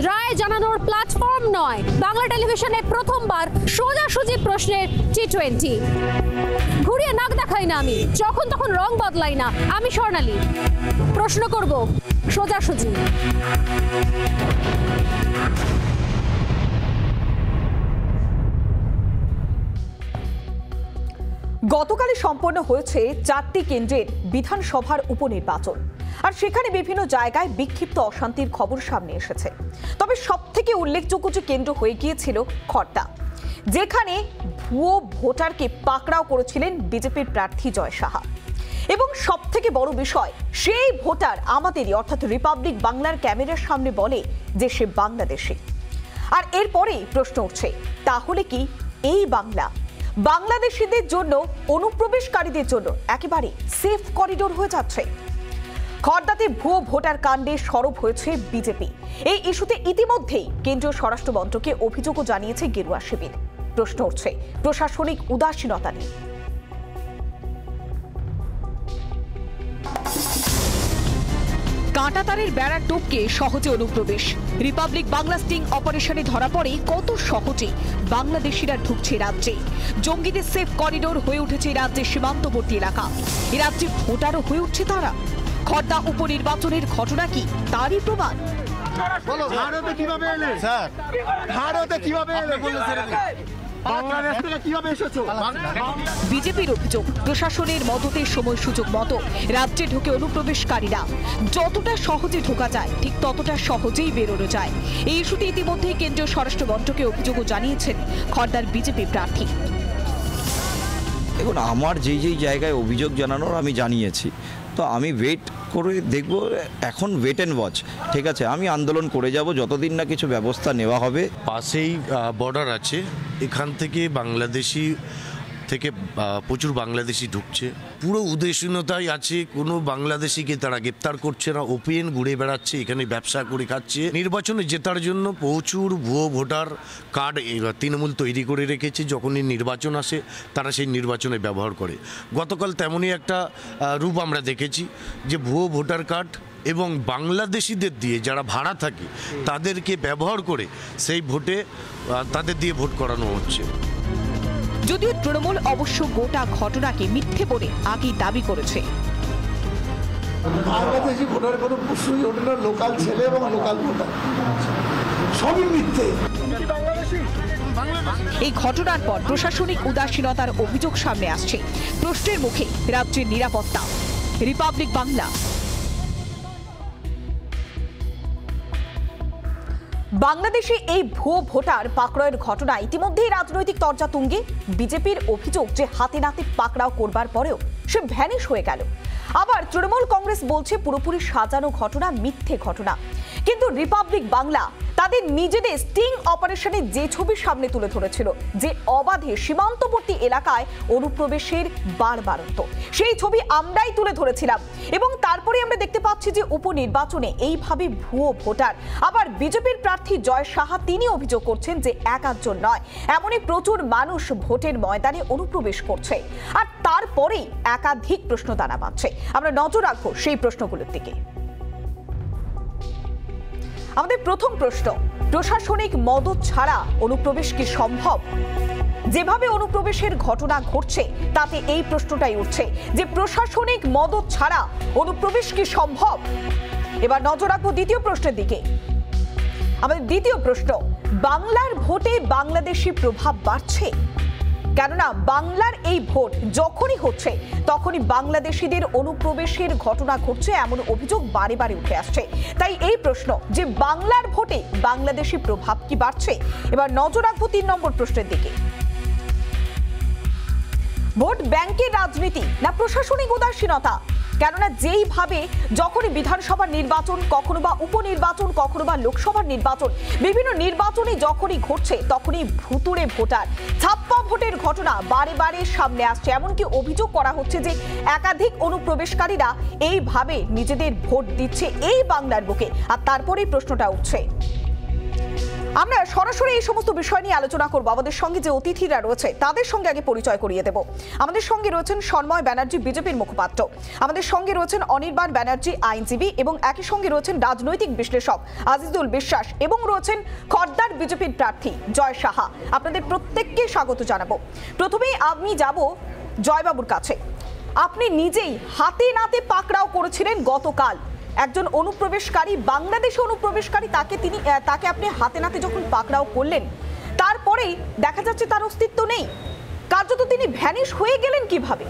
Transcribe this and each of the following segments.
রায় জানানোর প্ল্যাটফর্ম নয়, বাংলা টেলিভিশনে প্রথমবার সোজাসুজি প্রশ্নের T20। ঘুরিয়ে নাক দেখাই না আমি, যখন তখন রং বদলাই না আমি। স্বর্ণালী, প্রশ্ন করব সোজাসুজি। গতকালই সম্পন্ন হয়েছে 4টি কেন্দ্রের বিধানসভার উপনির্বাচন, আর সেখানে বিভিন্ন জায়গায় বিক্ষিপ্ত অশান্তির খবর সামনে এসেছে। তবে সবথেকে উল্লেখযোগ্য যে কেন্দ্র হয়ে গিয়েছিল খড়দা, যেখানে ভুয়ো ভোটারকে পাকড়াও করেছিলেন বিজেপির প্রার্থী জয় সাহা। এবং সবথেকে বড় বিষয়, সেই ভোটার আমাদেরই অর্থাৎ রিপাবলিক বাংলার ক্যামেরার সামনে বলে যে সে বাংলাদেশী। আর এরপরেই প্রশ্ন উঠছে, তাহলে কি এই বাংলাদেশিদের জন্য, অনুপ্রবেশকারীদের জন্য একেবারে সেফ করিডোর হয়ে যাচ্ছে? খড়দাতে ভুয়ো ভোটার কাণ্ডে সরব হয়েছে বিজেপি। এই ইস্যুতে ইতিমধ্যেই কেন্দ্রীয় স্বরাষ্ট্র মন্ত্রকে অভিযোগও জানিয়েছে গেরুয়া শিবির। প্রশ্ন উঠছে প্রশাসনিক উদাসীনতা নিয়ে। কাঁটাতারের বেড়া টপকে সহজে অনুপ্রবেশ। রিপাবলিক বাংলা স্টিং অপারেশনে ধরা পড়ে কত সহজে বাংলাদেশিরা ঢুকছে রাজ্যে। জঙ্গিদের সেফ করিডোর হয়ে উঠেছে রাজ্যের সীমান্তবর্তী এলাকা। এ রাজ্যে ভোটারও হয়ে উঠছে তারা। খড়দা উপনির্বাচনের ঘটনা কি তারই প্রমাণ? বিজেপির অভিযোগ, প্রশাসনের মদতের সময় সুযোগ মতো রাজ্যে ঢুকে অনুপ্রবেশকারীরা যতটা সহজে ঢোকা যায় ঠিক ততটা সহজেই বেরোনো যায়। এই ইস্যুতে ইতিমধ্যেই কেন্দ্রীয় স্বরাষ্ট্র মন্ত্রকে অভিযোগও জানিয়েছেন খড়দার বিজেপি প্রার্থী। দেখুন, আমার যেই জায়গায় অভিযোগ জানানোর আমি জানিয়েছি, তো আমি ওয়েট করে দেখব। এখন ওয়েট অ্যান্ড ওয়াচ, ঠিক আছে? আমি আন্দোলন করে যাব যতদিন না কিছু ব্যবস্থা নেওয়া হবে। পাশেই বর্ডার আছে, এখান থেকে বাংলাদেশি থেকে প্রচুর বাংলাদেশি ঢুকছে। পুরো উদাসীনতাই আছে, কোনো বাংলাদেশিকে তারা গ্রেপ্তার করছে না, ওপেন ঘুরে বেড়াচ্ছে, এখানে ব্যবসা করে খাচ্ছে। নির্বাচনে জেতার জন্য প্রচুর ভুয়ো ভোটার কার্ড তৃণমূল তৈরি করে রেখেছে। যখনই নির্বাচন আসে তারা সেই নির্বাচনে ব্যবহার করে। গতকাল তেমনই একটা রূপ আমরা দেখেছি, যে ভুয়ো ভোটার কার্ড এবং বাংলাদেশিদের দিয়ে যারা ভাড়া থাকে তাদেরকে ব্যবহার করে সেই ভোটে তাদের দিয়ে ভোট করানো হচ্ছে। যদিও তৃণমূল অবশ্য গোটা ঘটনাকে মিথ্যে বলে আগেই দাবি করেছে। বাংলাদেশি ভোটার কোনো প্রশ্নই ওঠে না, লোকাল ছেলে এবং লোকাল ভোটার সবই মিথ্যে। এই ঘটনার পর প্রশাসনিক উদাসীনতার অভিযোগ সামনে আসছে। প্রশ্নের মুখে রাজ্যের নিরাপত্তা। রিপাবলিক বাংলা। বাংলাদেশে এই ভুয়ো ভোটার পাকড়াওয়ের ঘটনা ইতিমধ্যেই রাজনৈতিক তরজা তুঙ্গে। বিজেপির অভিযোগ যে হাতে নাতে পাকড়াও করবার পরেও সে ভ্যানিশ হয়ে গেল। আবার তৃণমূল কংগ্রেস বলছে পুরোপুরি সাজানো ঘটনা, মিথ্যে ঘটনা। কিন্তু রিপাবলিক বাংলা তাদের নিজেদের স্টিং অপারেশনে যে ছবি সামনে তুলে ধরেছিল, যে অবাধে সীমান্তবর্তী এলাকায় অনুপ্রবেশের বাড়বাড়ন্ত, সেই ছবি আমরাই তুলে ধরেছিলাম। এবং তারপরে আমরা দেখতে পাচ্ছি যে উপনির্বাচনে এইভাবে ভুয়ো ভোটার। আবার বিজেপির প্রার্থী জয় সাহা তিনি অভিযোগ করছেন যে একজন নয়, এমনই প্রচুর মানুষ ভোটের ময়দানে অনুপ্রবেশ করছে। আর তারপরেই একাধিক প্রশ্ন দানা বাঁধছে। আমরা নজর রাখবো সেই প্রশ্নগুলোর দিকে। আমাদের প্রথম প্রশ্ন, প্রশাসনিক মদত ছাড়া অনুপ্রবেশ কি সম্ভব? যেভাবে অনুপ্রবেশের ঘটনা ঘটছে তাতে এই প্রশ্নটাই উঠছে যে প্রশাসনিক মদত ছাড়া অনুপ্রবেশ কি সম্ভব? এবার নজর রাখবো দ্বিতীয় প্রশ্নের দিকে। আমাদের দ্বিতীয় প্রশ্ন, বাংলার ভোটে বাংলাদেশি প্রভাব বাড়ছে? কেননা বাংলার এই ভোট যখনই হচ্ছে তখনই বাংলাদেশিদের অনুপ্রবেশের ঘটনা ঘটছে, এমন অভিযোগ বারে বারে উঠে আসছে। তাই এই প্রশ্ন যে বাংলার ভোটে বাংলাদেশি প্রভাব কি বাড়ছে? এবার নজর রাখবো 3 নম্বর প্রশ্নের দিকে। ভোট ব্যাংকের রাজনীতি না প্রশাসনিক উদাসীনতা? কেননা যেইভাবে যখনই বিধানসভার নির্বাচন, কখনো বা উপনির্বাচন, কখনো বা লোকসভার নির্বাচন, বিভিন্ন নির্বাচনে যখনই ঘটছে তখনই ভুতুড়ে ভোটার, ছাপ্পা ভোটের ঘটনা বারে বারে সামনে আসছে। এমনকি অভিযোগ করা হচ্ছে যে একাধিক অনুপ্রবেশকারীরা এইভাবে নিজেদের ভোট দিচ্ছে এই বাংলার বুকে। আর তারপরেই প্রশ্নটা উঠছে, আমরা সরাসরি এই সমস্ত বিষয় নিয়ে আলোচনা করব। আমাদের সঙ্গে যে অতিথিরা রয়েছে তাদের সঙ্গে আগে পরিচয় করিয়ে দেব। আমাদের সঙ্গে রয়েছেন সন্ময় ব্যানার্জি, বিজেপির মুখপাত্র। আমাদের সঙ্গে রয়েছেন অনির্বাণ ব্যানার্জি, আইনজীবী, এবং একই সঙ্গে রয়েছেন রাজনৈতিক বিশ্লেষক আজিজুল বিশ্বাস, এবং রয়েছেন খড়দার বিজেপির প্রার্থী জয় সাহা। আপনাদের প্রত্যেককে স্বাগত জানাবো। প্রথমেই আমি যাব জয়বাবুর কাছে। আপনি নিজেই হাতে নাতে পাকড়াও করেছিলেন গতকাল একজন অনুপ্রবেশকারী, বাংলাদেশি অনুপ্রবেশকারী, তাকে আপনি হাতে নাতে যখন পাকড়াও করলেন, তারপরেই দেখা যাচ্ছে তার অস্তিত্ব নেই, কার্যত তিনি ভ্যানিশ হয়ে গেলেন কিভাবে?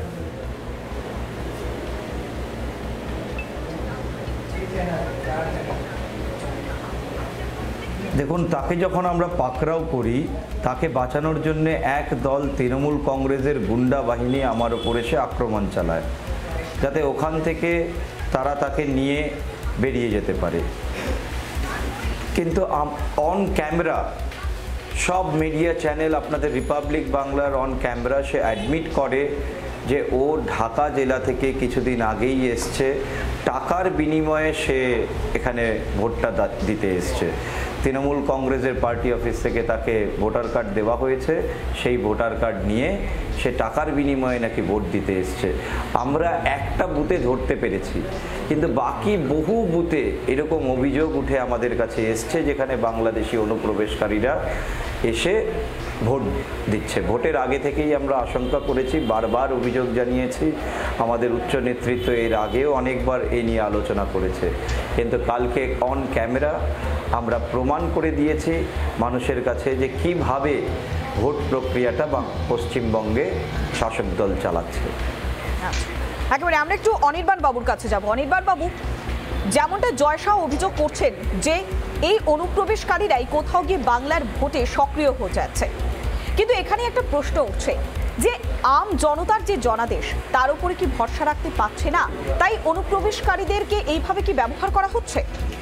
দেখুন, তাকে যখন আমরা পাকড়াও করি, তাকে বাঁচানোর জন্য এক দল তৃণমূল কংগ্রেসের গুন্ডা বাহিনী আমার ওপর এসে আক্রমণ চালায়, যাতে ওখান থেকে তারা তাকে নিয়ে বেরিয়ে যেতে পারে। কিন্তু অন ক্যামেরা সব মিডিয়া চ্যানেল, আপনাদের রিপাবলিক বাংলার অন ক্যামেরা সে অ্যাডমিট করে যে ও ঢাকা জেলা থেকে কিছুদিন আগেই এসছে, টাকার বিনিময়ে সে এখানে ভোটটা দিতে এসছে। তৃণমূল কংগ্রেসের পার্টি অফিস থেকে তাকে ভোটার কার্ড দেওয়া হয়েছে, সেই ভোটার কার্ড নিয়ে সে টাকার বিনিময়ে নাকি ভোট দিতে এসছে। আমরা একটা বুথে ধরতে পেরেছি, কিন্তু বাকি বহু বুথে এরকম অভিযোগ উঠে আমাদের কাছে এসছে যেখানে বাংলাদেশি অনুপ্রবেশকারীরা এসে ভোট দিচ্ছে। ভোটের আগে থেকেই আমরা আশঙ্কা করেছি, বারবার অভিযোগ জানিয়েছি, আমাদের উচ্চ নেতৃত্ব এর আগেও অনেকবার এ নিয়ে আলোচনা করেছে। কিন্তু কালকে অন ক্যামেরা আমরা প্রমাণ করে দিয়েছি মানুষের কাছে যে কিভাবে ভোট প্রক্রিয়াটা পশ্চিমবঙ্গে শাসক দল চালাচ্ছে। একেবারে আমরা একটু অনির্বাণ বাবুর কাছে যাব। অনির্বাণ বাবু, যেমনটা জয় শাহ অভিযোগ করছেন যে এই অনুপ্রবেশকারীরাই কোথাও গিয়ে বাংলার ভোটে সক্রিয় হয়ে যাচ্ছে, কিন্তু এখানে একটা প্রশ্ন উঠছে যে আম জনতার যে জনাদেশ তার উপরে কি ভরসা রাখতে পারছে না, তাই অনুপ্রবেশকারীদেরকে এইভাবে কি ব্যবহার করা হচ্ছে?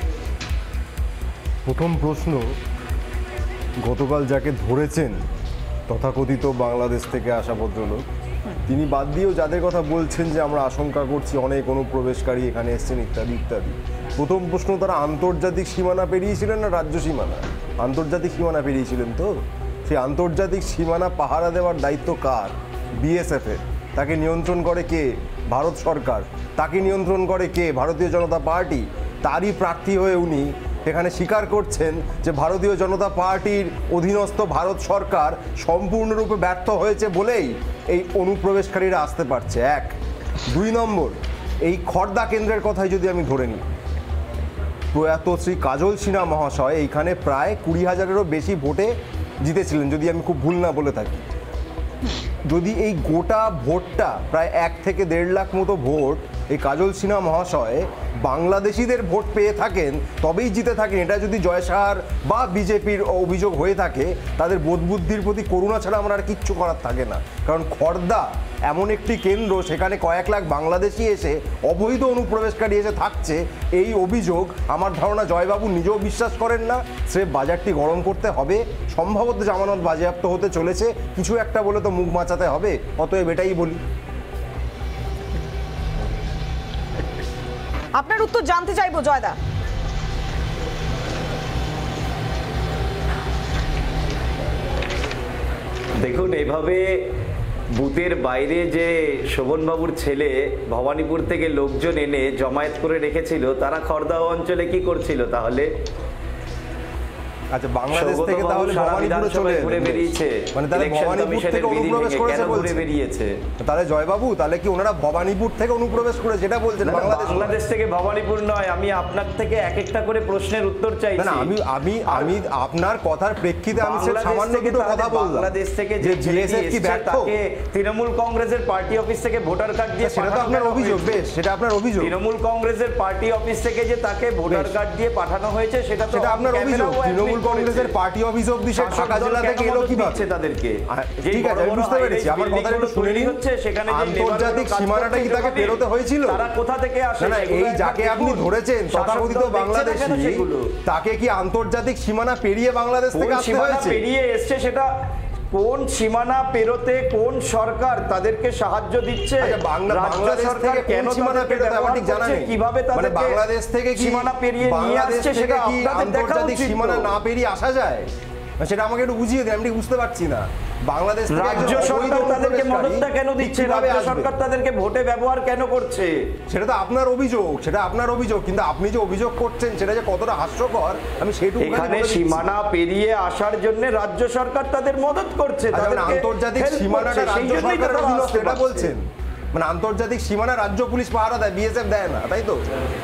প্রথম প্রশ্ন, গতকাল যাকে ধরেছেন তথাকথিত বাংলাদেশ থেকে আসা ভদ্রলোক, তিনি বাদ দিয়েও যাদের কথা বলছেন যে আমরা আশঙ্কা করছি অনেক অনুপ্রবেশকারী এখানে এসছেন ইত্যাদি ইত্যাদি, প্রথম প্রশ্ন, তারা আন্তর্জাতিক সীমানা পেরিয়েছিলেন না রাজ্য সীমানা? আন্তর্জাতিক সীমানা পেরিয়েছিলেন তো। সেই আন্তর্জাতিক সীমানা পাহারা দেওয়ার দায়িত্ব কার? বিএসএফের। তাকে নিয়ন্ত্রণ করে কে? ভারত সরকার। তাকে নিয়ন্ত্রণ করে কে? ভারতীয় জনতা পার্টি। তারই প্রার্থী হয়ে উনি এখানে স্বীকার করছেন যে ভারতীয় জনতা পার্টির অধীনস্থ ভারত সরকার সম্পূর্ণরূপে ব্যর্থ হয়েছে বলেই এই অনুপ্রবেশকারীরা আসতে পারছে। এক। দুই নম্বর, এই খড়দা কেন্দ্রের কথাই যদি আমি ধরে নিই, প্রয়াত শ্রী কাজল সিনহা মহাশয় এইখানে প্রায় 20,000-এরও বেশি ভোটে জিতেছিলেন, যদি আমি খুব ভুল না বলে থাকি। যদি এই গোটা ভোটটা প্রায় 1 থেকে 1.5 লাখ মতো ভোট এই কাজল সিনহা মহাশয় বাংলাদেশিদের ভোট পেয়ে থাকেন, তবেই জিতে থাকেন, এটা যদি জয় শাহর বা বিজেপির অভিযোগ হয়ে থাকে, তাদের বোধবুদ্ধির প্রতি করুণা ছাড়া আমার আর কিচ্ছু করার থাকে না। কারণ খড়দা এমন একটি কেন্দ্র, সেখানে কয়েক লাখ বাংলাদেশি এসে অবৈধ অনুপ্রবেশকারী এসে থাকছে, এই অভিযোগ আমার ধারণা জয়বাবু নিজেও বিশ্বাস করেন না। সে বাজারটি গরম করতে হবে, সম্ভবত জামানত বাজেয়াপ্ত হতে চলেছে, কিছু একটা বলে তো মুখ বাঁচাতে হবে, অতএব এটাই বলি। আপনার উত্তর জানতে চাইবো জয়দা। দেখুন, এভাবে বুথের বাইরে যে শোভনবাবুর ছেলে ভবানীপুর থেকে লোকজন এনে জমায়েত করে রেখেছিল, তারা খড়দা অঞ্চলে কি করছিল তাহলে? আচ্ছা, বাংলাদেশ থেকে তাহলে ভবানীপুরে চলে ঘুরে বেরিয়েছে, মানে তাহলে ভবানীপুর থেকে অনুপ্রবেশ করেছে বলছে বেরিয়েছে। তাহলে জয়বাবু, তাহলে কি ওনারা ভবানীপুর থেকে অনুপ্রবেশ করে যেটা বলছেন? বাংলাদেশ থেকে ভবানীপুর নয়, আমি আপনার থেকে এক একটা করে প্রশ্নের উত্তর চাইছি। না, আমি আপনার কথার প্রেক্ষিতে আমি সামান্য দুটো কথা বললাম। বাংলাদেশ থেকে যে বিএসএফ কি ব্যর্থ? তাকে তৃণমূল কংগ্রেসের পার্টি অফিস থেকে ভোটার কার্ড দিয়ে, সেটা তো আপনার অভিযোগ। বেশ, সেটা আপনার অভিযোগ। তৃণমূল কংগ্রেসের পার্টি অফিস থেকে যে তাকে ভোটার কার্ড দিয়ে পাঠানো হয়েছে, সেটা আপনার অভিযোগ। তৃণমূল কংগ্রেসের পার্টি অফিস অফিস ঢাকা জেলা থেকে এলো কি ভাবছে তাদেরকে? ঠিক আছে, আমি বুঝতে পেরেছি। আমার কথাটা একটু শুনে নিন। সেখানে আন্তর্জাতিক সীমানাটা কি তাকে পেরোতে হয়েছিল? তারা কোথা থেকে আসে? না, এই যাকে আপনি ধরেছেন তথাকথিত বাংলাদেশি, তাকে কি আন্তর্জাতিক সীমানা পেরিয়ে বাংলাদেশ থেকে আসতে হয়েছে? পেরিয়ে এসছে সেটা কোন সীমানা পেরোতে কোন সরকার তাদেরকে সাহায্য দিচ্ছে, বাংলাদেশ থেকে কেন সীমানা পেরোতে আমার ঠিক জানা নেই, কিভাবে তাদের বাংলাদেশ থেকে সীমানা পেরিয়ে নিয়ে আসছে সেটা আপনাদের দেখা আন্তর্জাতিক উচিত। সীমানা না পেরিয়ে আসা যায় সেটা আমাকে একটু বুঝিয়ে দিন, আমি ঠিক বুঝতে পারছি না। বাংলাদেশ থেকে রাজ্য সরকার তাদেরকে মদতটা কেন দিচ্ছে, রাজ্য সরকার তাদেরকে ভোটে ব্যবহার কেন করছে, সেটা তো আপনার অভিযোগ, সেটা আপনার অভিযোগ, কিন্তু আপনি যে অভিযোগ করছেন সেটা যে কতটা হাস্যকর আমি সেইটুকু এখানে সীমানা পেরিয়ে আসার জন্য রাজ্য সরকার তাদের মদত করছে, আন্তর্জাতিক সীমানাটা রাজ্য সরকারের অধীনস্থ এটা বলছেন, মানে আন্তর্জাতিক সীমানা রাজ্য পুলিশ পাহারা দেয়, বিএসএফ দেয় না, তাই তো?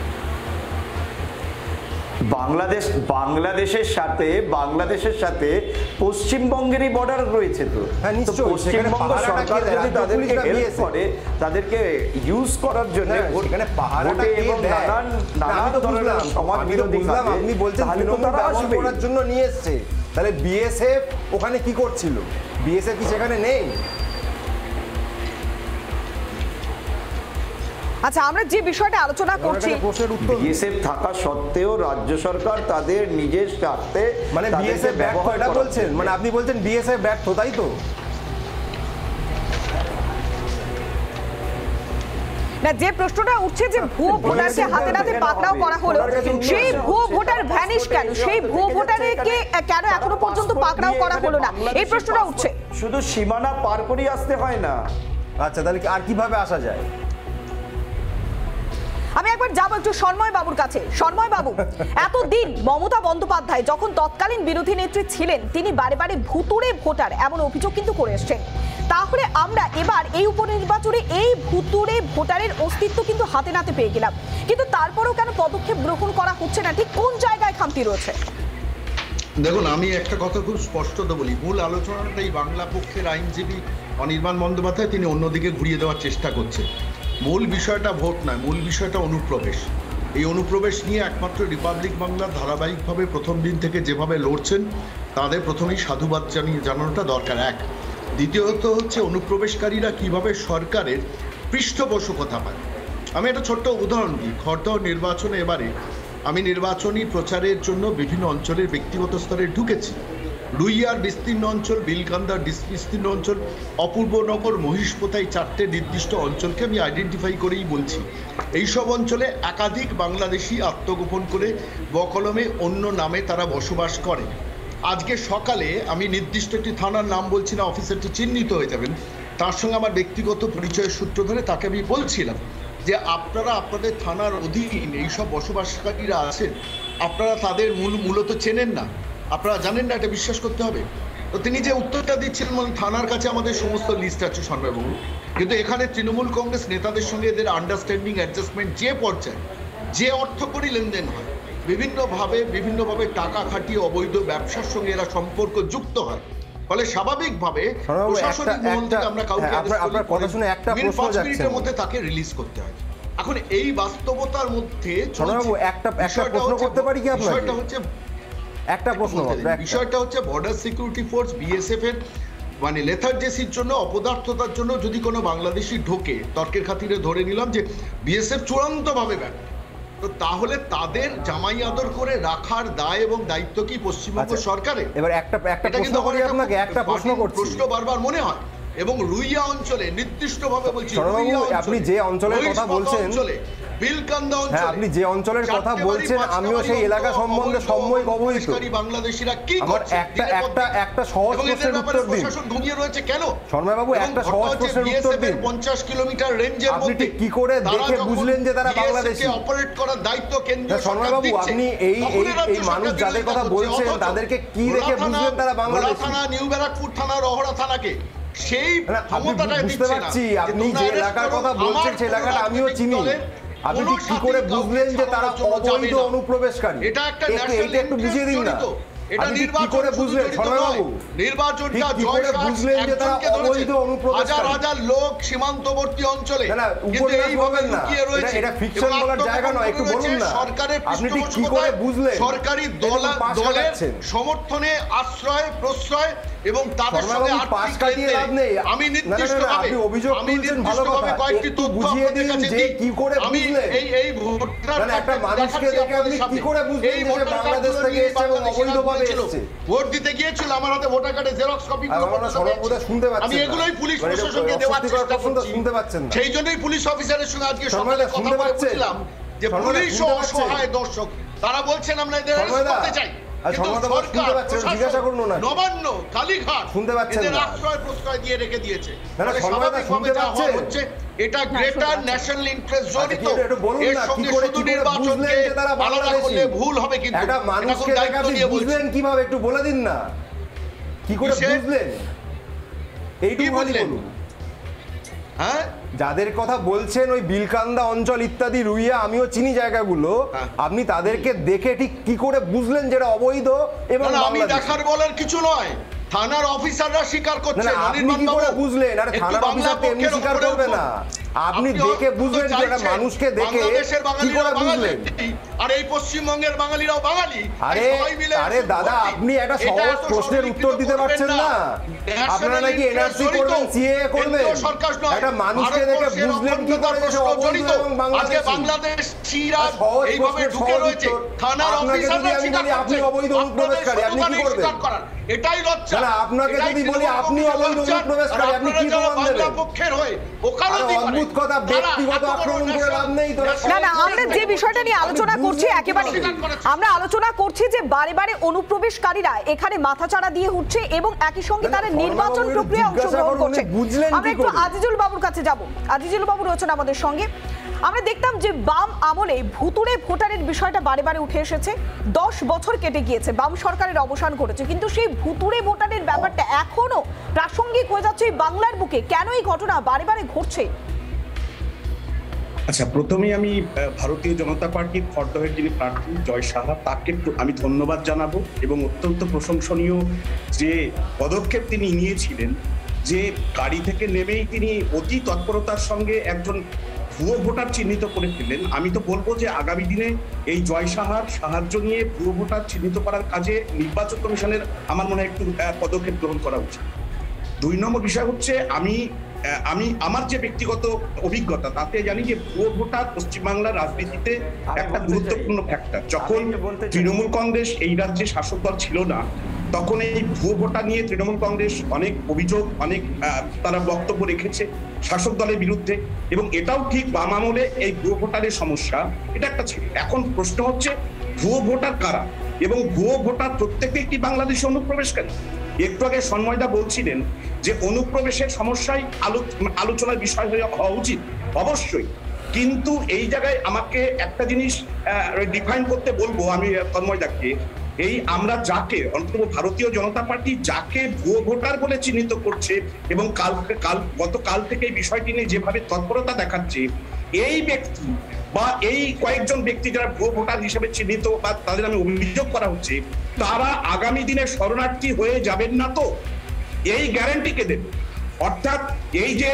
বাংলাদেশের সাথে পশ্চিমবঙ্গেরই বর্ডার রয়েছে তো। হ্যাঁ, নিশ্চয়ই। পশ্চিমবঙ্গ সরকার যদি তাদেরকে হেল্প করে, তাদেরকে ইউজ করার জন্য সেখানে পাহারাটা এবং নানান ধরনের সমাজ বিরোধী কাজে, আপনি বলছেন তাহলে তো তারা ব্যবহার আসবে। করার জন্য নিয়ে এসছে, তাহলে বিএসএফ ওখানে কি করছিল? বিএসএফ কি সেখানে নেই? আচ্ছা, আমরা যে বিষয়টা আলোচনা করছি, বিএসএফ থাকা সত্ত্বেও রাজ্য সরকার তাদের নিজের স্বার্থে মানে বিএসএফ ব্যর্থ এটা বলছেন, মানে আপনি বলছেন বিএসএফ ব্যর্থ, তাই তো? না, যে প্রশ্নটা উঠছে যে ভুয়ো ভোটারকে হাতে নাতে পাকড়াও করা হলো, সেই ভুয়ো ভোটার ভ্যানিশ কেন, সেই ভুয়ো ভোটারকে কেন এখনো পর্যন্ত পাকড়াও করা হলো না, এই প্রশ্নটা উঠছে। শুধু সীমানা পার করে আসতে হয় না। আচ্ছা, তাহলে আর কিভাবে আসা যায়? আমি একবার যাবো একটু সন্ময় বাবুর কাছে। সন্ময় বাবু, এতদিন মমতা বন্দ্যোপাধ্যায় যখন তৎকালীন বিরোধী নেত্রী ছিলেন, তিনি বারে বারে ভুতুড়ে ভোটার এমন অভিযোগ কিন্তু করে এসছেন। তাহলে আমরা এবার এই উপনির্বাচনে এই ভুতুড়ে ভোটারের অস্তিত্ব কিন্তু হাতে নাতে পেয়ে গেলাম, কিন্তু তারপরেও কেন পদক্ষেপ গ্রহণ করা হচ্ছে না? ঠিক কোন জায়গায় খামতি রয়েছে? দেখুন, আমি একটা কথা খুব স্পষ্টত বলি, মূল আলোচনাটাই বাংলা পক্ষের আইনজীবী অনির্বাণ বন্দ্যোপাধ্যায় তিনি অন্যদিকে ঘুরিয়ে দেওয়ার চেষ্টা করছে। মূল বিষয়টা ভোট নয়, মূল বিষয়টা অনুপ্রবেশ। এই অনুপ্রবেশ নিয়ে একমাত্র রিপাবলিক বাংলা ধারাবাহিকভাবে প্রথম দিন থেকে যেভাবে লড়ছেন, তাদের প্রথমেই সাধুবাদ জানানোটা দরকার। এক, দ্বিতীয়ত হচ্ছে অনুপ্রবেশকারীরা কিভাবে সরকারের পৃষ্ঠপোষকতা পায়। আমি একটা ছোট্ট উদাহরণ দিই। খড়দহ নির্বাচনে এবারে আমি নির্বাচনী প্রচারের জন্য বিভিন্ন অঞ্চলের ব্যক্তিগত স্তরে ঢুকেছি। রুইয়ার বিস্তীর্ণ অঞ্চল, বিলকান্দার বিস্তীর্ণ অঞ্চল, অপূর্বনগর, মহিষপোতাই, চারটে নির্দিষ্ট অঞ্চলকে আমি আইডেন্টিফাই করেই বলছি। এইসব অঞ্চলে একাধিক বাংলাদেশি আত্মগোপন করে বকলমে অন্য নামে তারা বসবাস করে। আজকে সকালে আমি নির্দিষ্ট একটি থানার নাম বলছি না, অফিসারটি চিহ্নিত হয়ে যাবেন, তার সঙ্গে আমার ব্যক্তিগত পরিচয়ের সূত্র ধরে তাকে আমি বলছিলাম যে আপনারা আপনাদের থানার অধীন এইসব বসবাসকারীরা আছেন, আপনারা তাদের মূলত চেনেন না, আপনারা জানেন না, এটা বিশ্বাস করতে হবে। তো তিনি যে উত্তরটা দিচ্ছিলেন, মানে থানার কাছে আমাদের সমস্ত লিস্ট আছে সন্ময়বাবু, কিন্তু এখানে তৃণমূল কংগ্রেস নেতাদের সঙ্গে এদের আন্ডারস্ট্যান্ডিং অ্যাডজাস্টমেন্ট যে পর্যায়ে, যে অর্থ করি লেনদেন হয়, বিভিন্নভাবে টাকা খাটিয়ে অবৈধ ব্যবসার সঙ্গে এরা সম্পর্ক যুক্ত হয়, ফলে স্বাভাবিকভাবে প্রশাসনিক মহল থেকে আমরা কাউকে আপনার কথা শুনে একটা প্রশ্ন যাচ্ছে, 5 মিনিটের মধ্যে তাকে রিলিজ করতে হয়। এখন এই বাস্তবতার মধ্যে একটা প্রশ্ন করতে পারি কি আপনাকে? বিষয়টা হচ্ছে বিষয়টা হচ্ছে বর্ডার সিকিউরিটি ফোর্স বিএসএফ এর মানে লেথার্জেসির জন্য, অপদার্থতার জন্য যদি কোনো বাংলাদেশি ঢোকে, তর্কের খাতিরে ধরে নিলাম যে বিএসএফ চূড়ান্তভাবে ব্যর্থ, তো তাহলে তাদের জামাই আদর করে রাখার দায় এবং দায়িত্ব কি পশ্চিমবঙ্গ সরকারের? এবার একটা প্রশ্ন করি আপনাকে, একটা প্রশ্ন করছি, প্রশ্ন বারবার মনে হয়। এবং রুইয়া অঞ্চলে নির্দিষ্টভাবে বলছি, আপনি যে অঞ্চলের কথা বলছেন, বিলকান্দা অঞ্চলে, আপনি যে অঞ্চলের কথা বলছেন, আমিও সেই এলাকা সম্বন্ধে সম্যক অবহিত। বাংলাদেশিরা কি আমার একটা সহজ প্রশ্নের উত্তর দিন। প্রশাসন ঘুমিয়ে রয়েছে কেন? শর্মা বাবু, একটা সহজ প্রশ্নের উত্তর দিন। 50 কিলোমিটার রেঞ্জের মধ্যে আপনি কি করে দেখে বুঝলেন যে তারা বাংলাদেশি? অপারেট করার দায়িত্ব কেন্দ্রীয় সরকার শর্মা বাবু, আপনি এই মানুষ যাদের কথা বলছেন তাদেরকে কি দেখে বুঝলেন তারা বাংলাদেশি? থানা, নিউ ব্যারাকপুর থানা, রহড়া থানাকে সেই ক্ষমতাটা বুঝতে পারছি আপনি যে এলাকার কথা বলছেন সেই এলাকাটা আমিও চিনি। আপনি কি করে বুঝলেন যে তারা অবৈধ অনুপ্রবেশকারী? এটা একটু বুঝিয়ে দিন না। আপনি কি করে বুঝলেন শর্মাবাবু? নির্বাচনটা বুঝলেন যে তারা অবৈধ অনুপ্রবেশকারী? হাজার লোক সীমান্তবর্তী অঞ্চলে, না উপন্যাস বলবেন না, এটা ফিকশন বলার জায়গা নয়, একটু বলুন না। সরকারের আপনি কি করে বুঝলেন? সরকারি দলের সমর্থনে আশ্রয় প্রশ্রয় এবং তাদের সঙ্গে পাশ কাটিয়ে লাভ নেই। আমি নির্দিষ্টভাবে অভিযোগ তুলছেন, ভালো কথা, কয়েকটি একটু তথ্য বুঝিয়ে দিন যে কি করে আমি বুঝলেন এই ভোটার একটা মানুষকে দেখে আপনি কি করে বুঝলেন যে বাংলাদেশ থেকে এসেছে এবং অবৈধভাবে এসেছে? ভোট দিতে গিয়েছিল, আমার হাতে ভোটার কার্ডে জেরক্স কপি শুনতে পাচ্ছেন, আমি এগুলোই পুলিশ প্রশাসনকে দেওয়ার চেষ্টা করছি। শুনতে পাচ্ছেন না, সেই জন্যই পুলিশ অফিসারের সঙ্গে আজকে সকালে কথা বলে বুঝলাম যে পুলিশ ও অসহায় দর্শক তারা বলছেন আমরা এদের অ্যারেস্ট করতে চাই, কিন্তু সরকার জিজ্ঞাসা করুন না, নবান্ন, কালীঘাট শুনতে পাচ্ছেন এদের না, আশ্রয় প্রশ্রয় দিয়ে রেখে দিয়েছে। শুনতে পাচ্ছেন হচ্ছে এটা গ্রেটার ন্যাশনাল ইন্টারেস্ট জড়িত, এর সঙ্গে শুধু নির্বাচনকে আলাদা করলে ভুল হবে, কিন্তু একটা মানুষকে দেখে আপনি বুঝলেন কিভাবে একটু বলে দিন না, কি করে বুঝলেন এইটুকু বলুন। হ্যাঁ, যাদের কথা বলছেন ওই বিলকান্দা অঞ্চল ইত্যাদি রুইয়া, আমিও চিনি জায়গাগুলো, আপনি তাদেরকে দেখে ঠিক কি করে বুঝলেন যেটা অবৈধ? এবং আমি দেখার বলার কিছু নয়, থানার অফিসাররা স্বীকার করছে। আপনি কি করে বুঝলেন? আরে থানার অফিসার তো এমনি স্বীকার করবে না, আপনি দেখে বুঝলেন যে একটা মানুষকে দেখে কি করে বুঝলেন? আর এই পশ্চিমবঙ্গের বাঙালিরাও বাঙালি। আরে দাদা, আপনি একটা সহজ প্রশ্নের উত্তর দিতে পারছেন না। আপনারা নাকি এনআরসি করবেন, সিএ করবেন, একটা মানুষকে দেখে বুঝলেন কি করে যে অবৈধ এবং বাংলাদেশিরা এইভাবে ঢুকে রয়েছে? থানার অফিসাররা স্বীকার করছে আপনি অবৈধ অনুপ্রবেশকারী, আপনি কি করবেন? এটাই লজ্জা। না, আপনাকে যদি বলি আপনি অবৈধ অনুপ্রবেশকারী, আপনি কি প্রমাণ দেবেন? পক্ষের হয়ে ওকালতি করে অদ্ভুত কথা, ব্যক্তিগত আক্রমণ করে লাভ নেই। না, আমরা যে বিষয়টা নিয়ে আলোচনা করছি একেবারে আমরা আলোচনা করছি যে বারে বারে অনুপ্রবেশকারীরা এখানে মাথাচাড়া দিয়ে উঠছে এবং একই সঙ্গে তারা নির্বাচন প্রক্রিয়ায় অংশগ্রহণ করছে। আমরা একটু আজিজুল বাবুর কাছে যাব। আজিজুল বাবু রয়েছেন আমাদের সঙ্গে। আমরা দেখতাম যে বাম আমলে ভুতুড়ে ভোটারের বিষয়টা বারে বারে উঠে এসেছে। 10 বছর কেটে গিয়েছে, বাম সরকারের অবসান ঘটেছে, কিন্তু সেই ভুতুড়ে ভোটারের ব্যাপারটা এখনো প্রাসঙ্গিক হয়ে যাচ্ছে বাংলার বুকে। কেন এই ঘটনা বারে বারে ঘটছে? আচ্ছা, প্রথমে আমি ভারতীয় জনতা পার্টির ফর্দহের যিনি প্রার্থী জয় সাহা, তাকে আমি ধন্যবাদ জানাবো এবং অত্যন্ত প্রশংসনীয় যে পদক্ষেপ তিনি নিয়েছিলেন, যে গাড়ি থেকে নেমেই তিনি অতি তৎপরতার সঙ্গে একজন ভুয়ো ভোটার চিহ্নিত করে ফেললেন। আমি তো বলবো যে আগামী দিনে এই জয় সাহার সাহায্য নিয়ে ভুয়ো ভোটার চিহ্নিত করার কাজে নির্বাচন কমিশনের আমার মনে হয় একটু পদক্ষেপ গ্রহণ করা উচিত। 2 নম্বর বিষয় হচ্ছে আমি আমার যে ব্যক্তিগত অভিজ্ঞতা তাতে জানি যে ভুয়ো ভোটার পশ্চিমবাংলার রাজনীতিতে একটা গুরুত্বপূর্ণ ফ্যাক্টর। যখন তৃণমূল কংগ্রেস এই রাজ্যে শাসক দল ছিল না, তখন এই ভুয়ো ভোটার নিয়ে তৃণমূল কংগ্রেস অনেক অভিযোগ, অনেক তারা বক্তব্য রেখেছে শাসক দলের বিরুদ্ধে, এবং এটাও ঠিক বাম আমলে এই ভুয়ো ভোটারের সমস্যা এটা একটা ছিল। এখন প্রশ্ন হচ্ছে ভুয়ো ভোটার কারা, এবং ভুয়ো ভোটার প্রত্যেকে একটি বাংলাদেশি অনুপ্রবেশকারী। একটু আগে সন্ময়দা বলছিলেন যে অনুপ্রবেশের সমস্যাই আলোচনার বিষয় হওয়া উচিত, অবশ্যই, কিন্তু এই জায়গায় আমাকে একটা জিনিস ডিফাইন করতে বলবো আমি সন্ময়দাকে। এই আমরা যাকে অন্তত ভারতীয় জনতা পার্টি যাকে ভুয়ো ভোটার বলে চিহ্নিত করছে এবং গতকাল থেকে এই বিষয়টি নিয়ে যেভাবে তৎপরতা দেখাচ্ছে, এই ব্যক্তি বা এই কয়েকজন ব্যক্তি যারা ভুয়ো ভোটার হিসেবে চিহ্নিত বা তাদের আমি অভিযোগ করা হচ্ছে, তারা আগামী দিনে শরণার্থী হয়ে যাবেন না তো? এই গ্যারান্টিকে দেবে? অর্থাৎ এই যে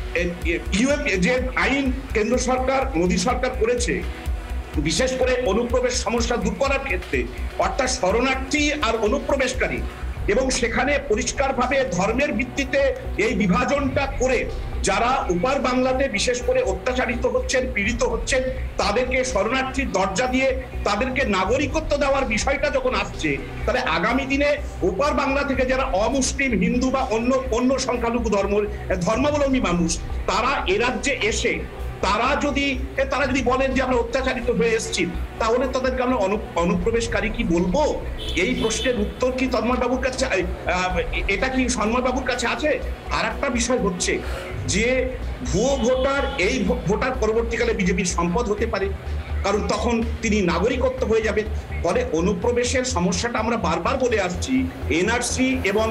যে আইন কেন্দ্র সরকার মোদী সরকার করেছে বিশেষ করে অনুপ্রবেশ সমস্যা দূর করার ক্ষেত্রে, অর্থাৎ শরণার্থী আর অনুপ্রবেশকারী, এবং সেখানে পরিষ্কারভাবে ধর্মের ভিত্তিতে এই বিভাজনটা করে যারা উপার বাংলাতে বিশেষ করে অত্যাচারিত হচ্ছেন, পীড়িত হচ্ছেন, তাদেরকে শরণার্থীর দরজা দিয়ে তাদেরকে নাগরিকত্ব দেওয়ার বিষয়টা যখন আসছে, তাহলে আগামী দিনে উপার বাংলা থেকে যারা অমুসলিম, হিন্দু বা অন্য সংখ্যালঘু ধর্মাবলম্বী মানুষ, তারা এ রাজ্যে এসে তারা যদি বলেন যে আমরা অত্যাচারিত হয়ে এসেছি, তাহলে তাদেরকে আমরা অনুপ্রবেশকারী কি বলবো? এই প্রশ্নের উত্তর কি তন্ময় বাবুর কাছে, এটা কি সন্ময় বাবুর কাছে আছে? আর একটা বিষয় হচ্ছে যে ভুয়ো ভোটার, এই ভোটার পরবর্তীকালে বিজেপির সম্পদ হতে পারে, কারণ তখন তিনি নাগরিকত্ব হয়ে যাবেন। ফলে অনুপ্রবেশের সমস্যাটা আমরা বারবার বলে আসছি। এনআরসি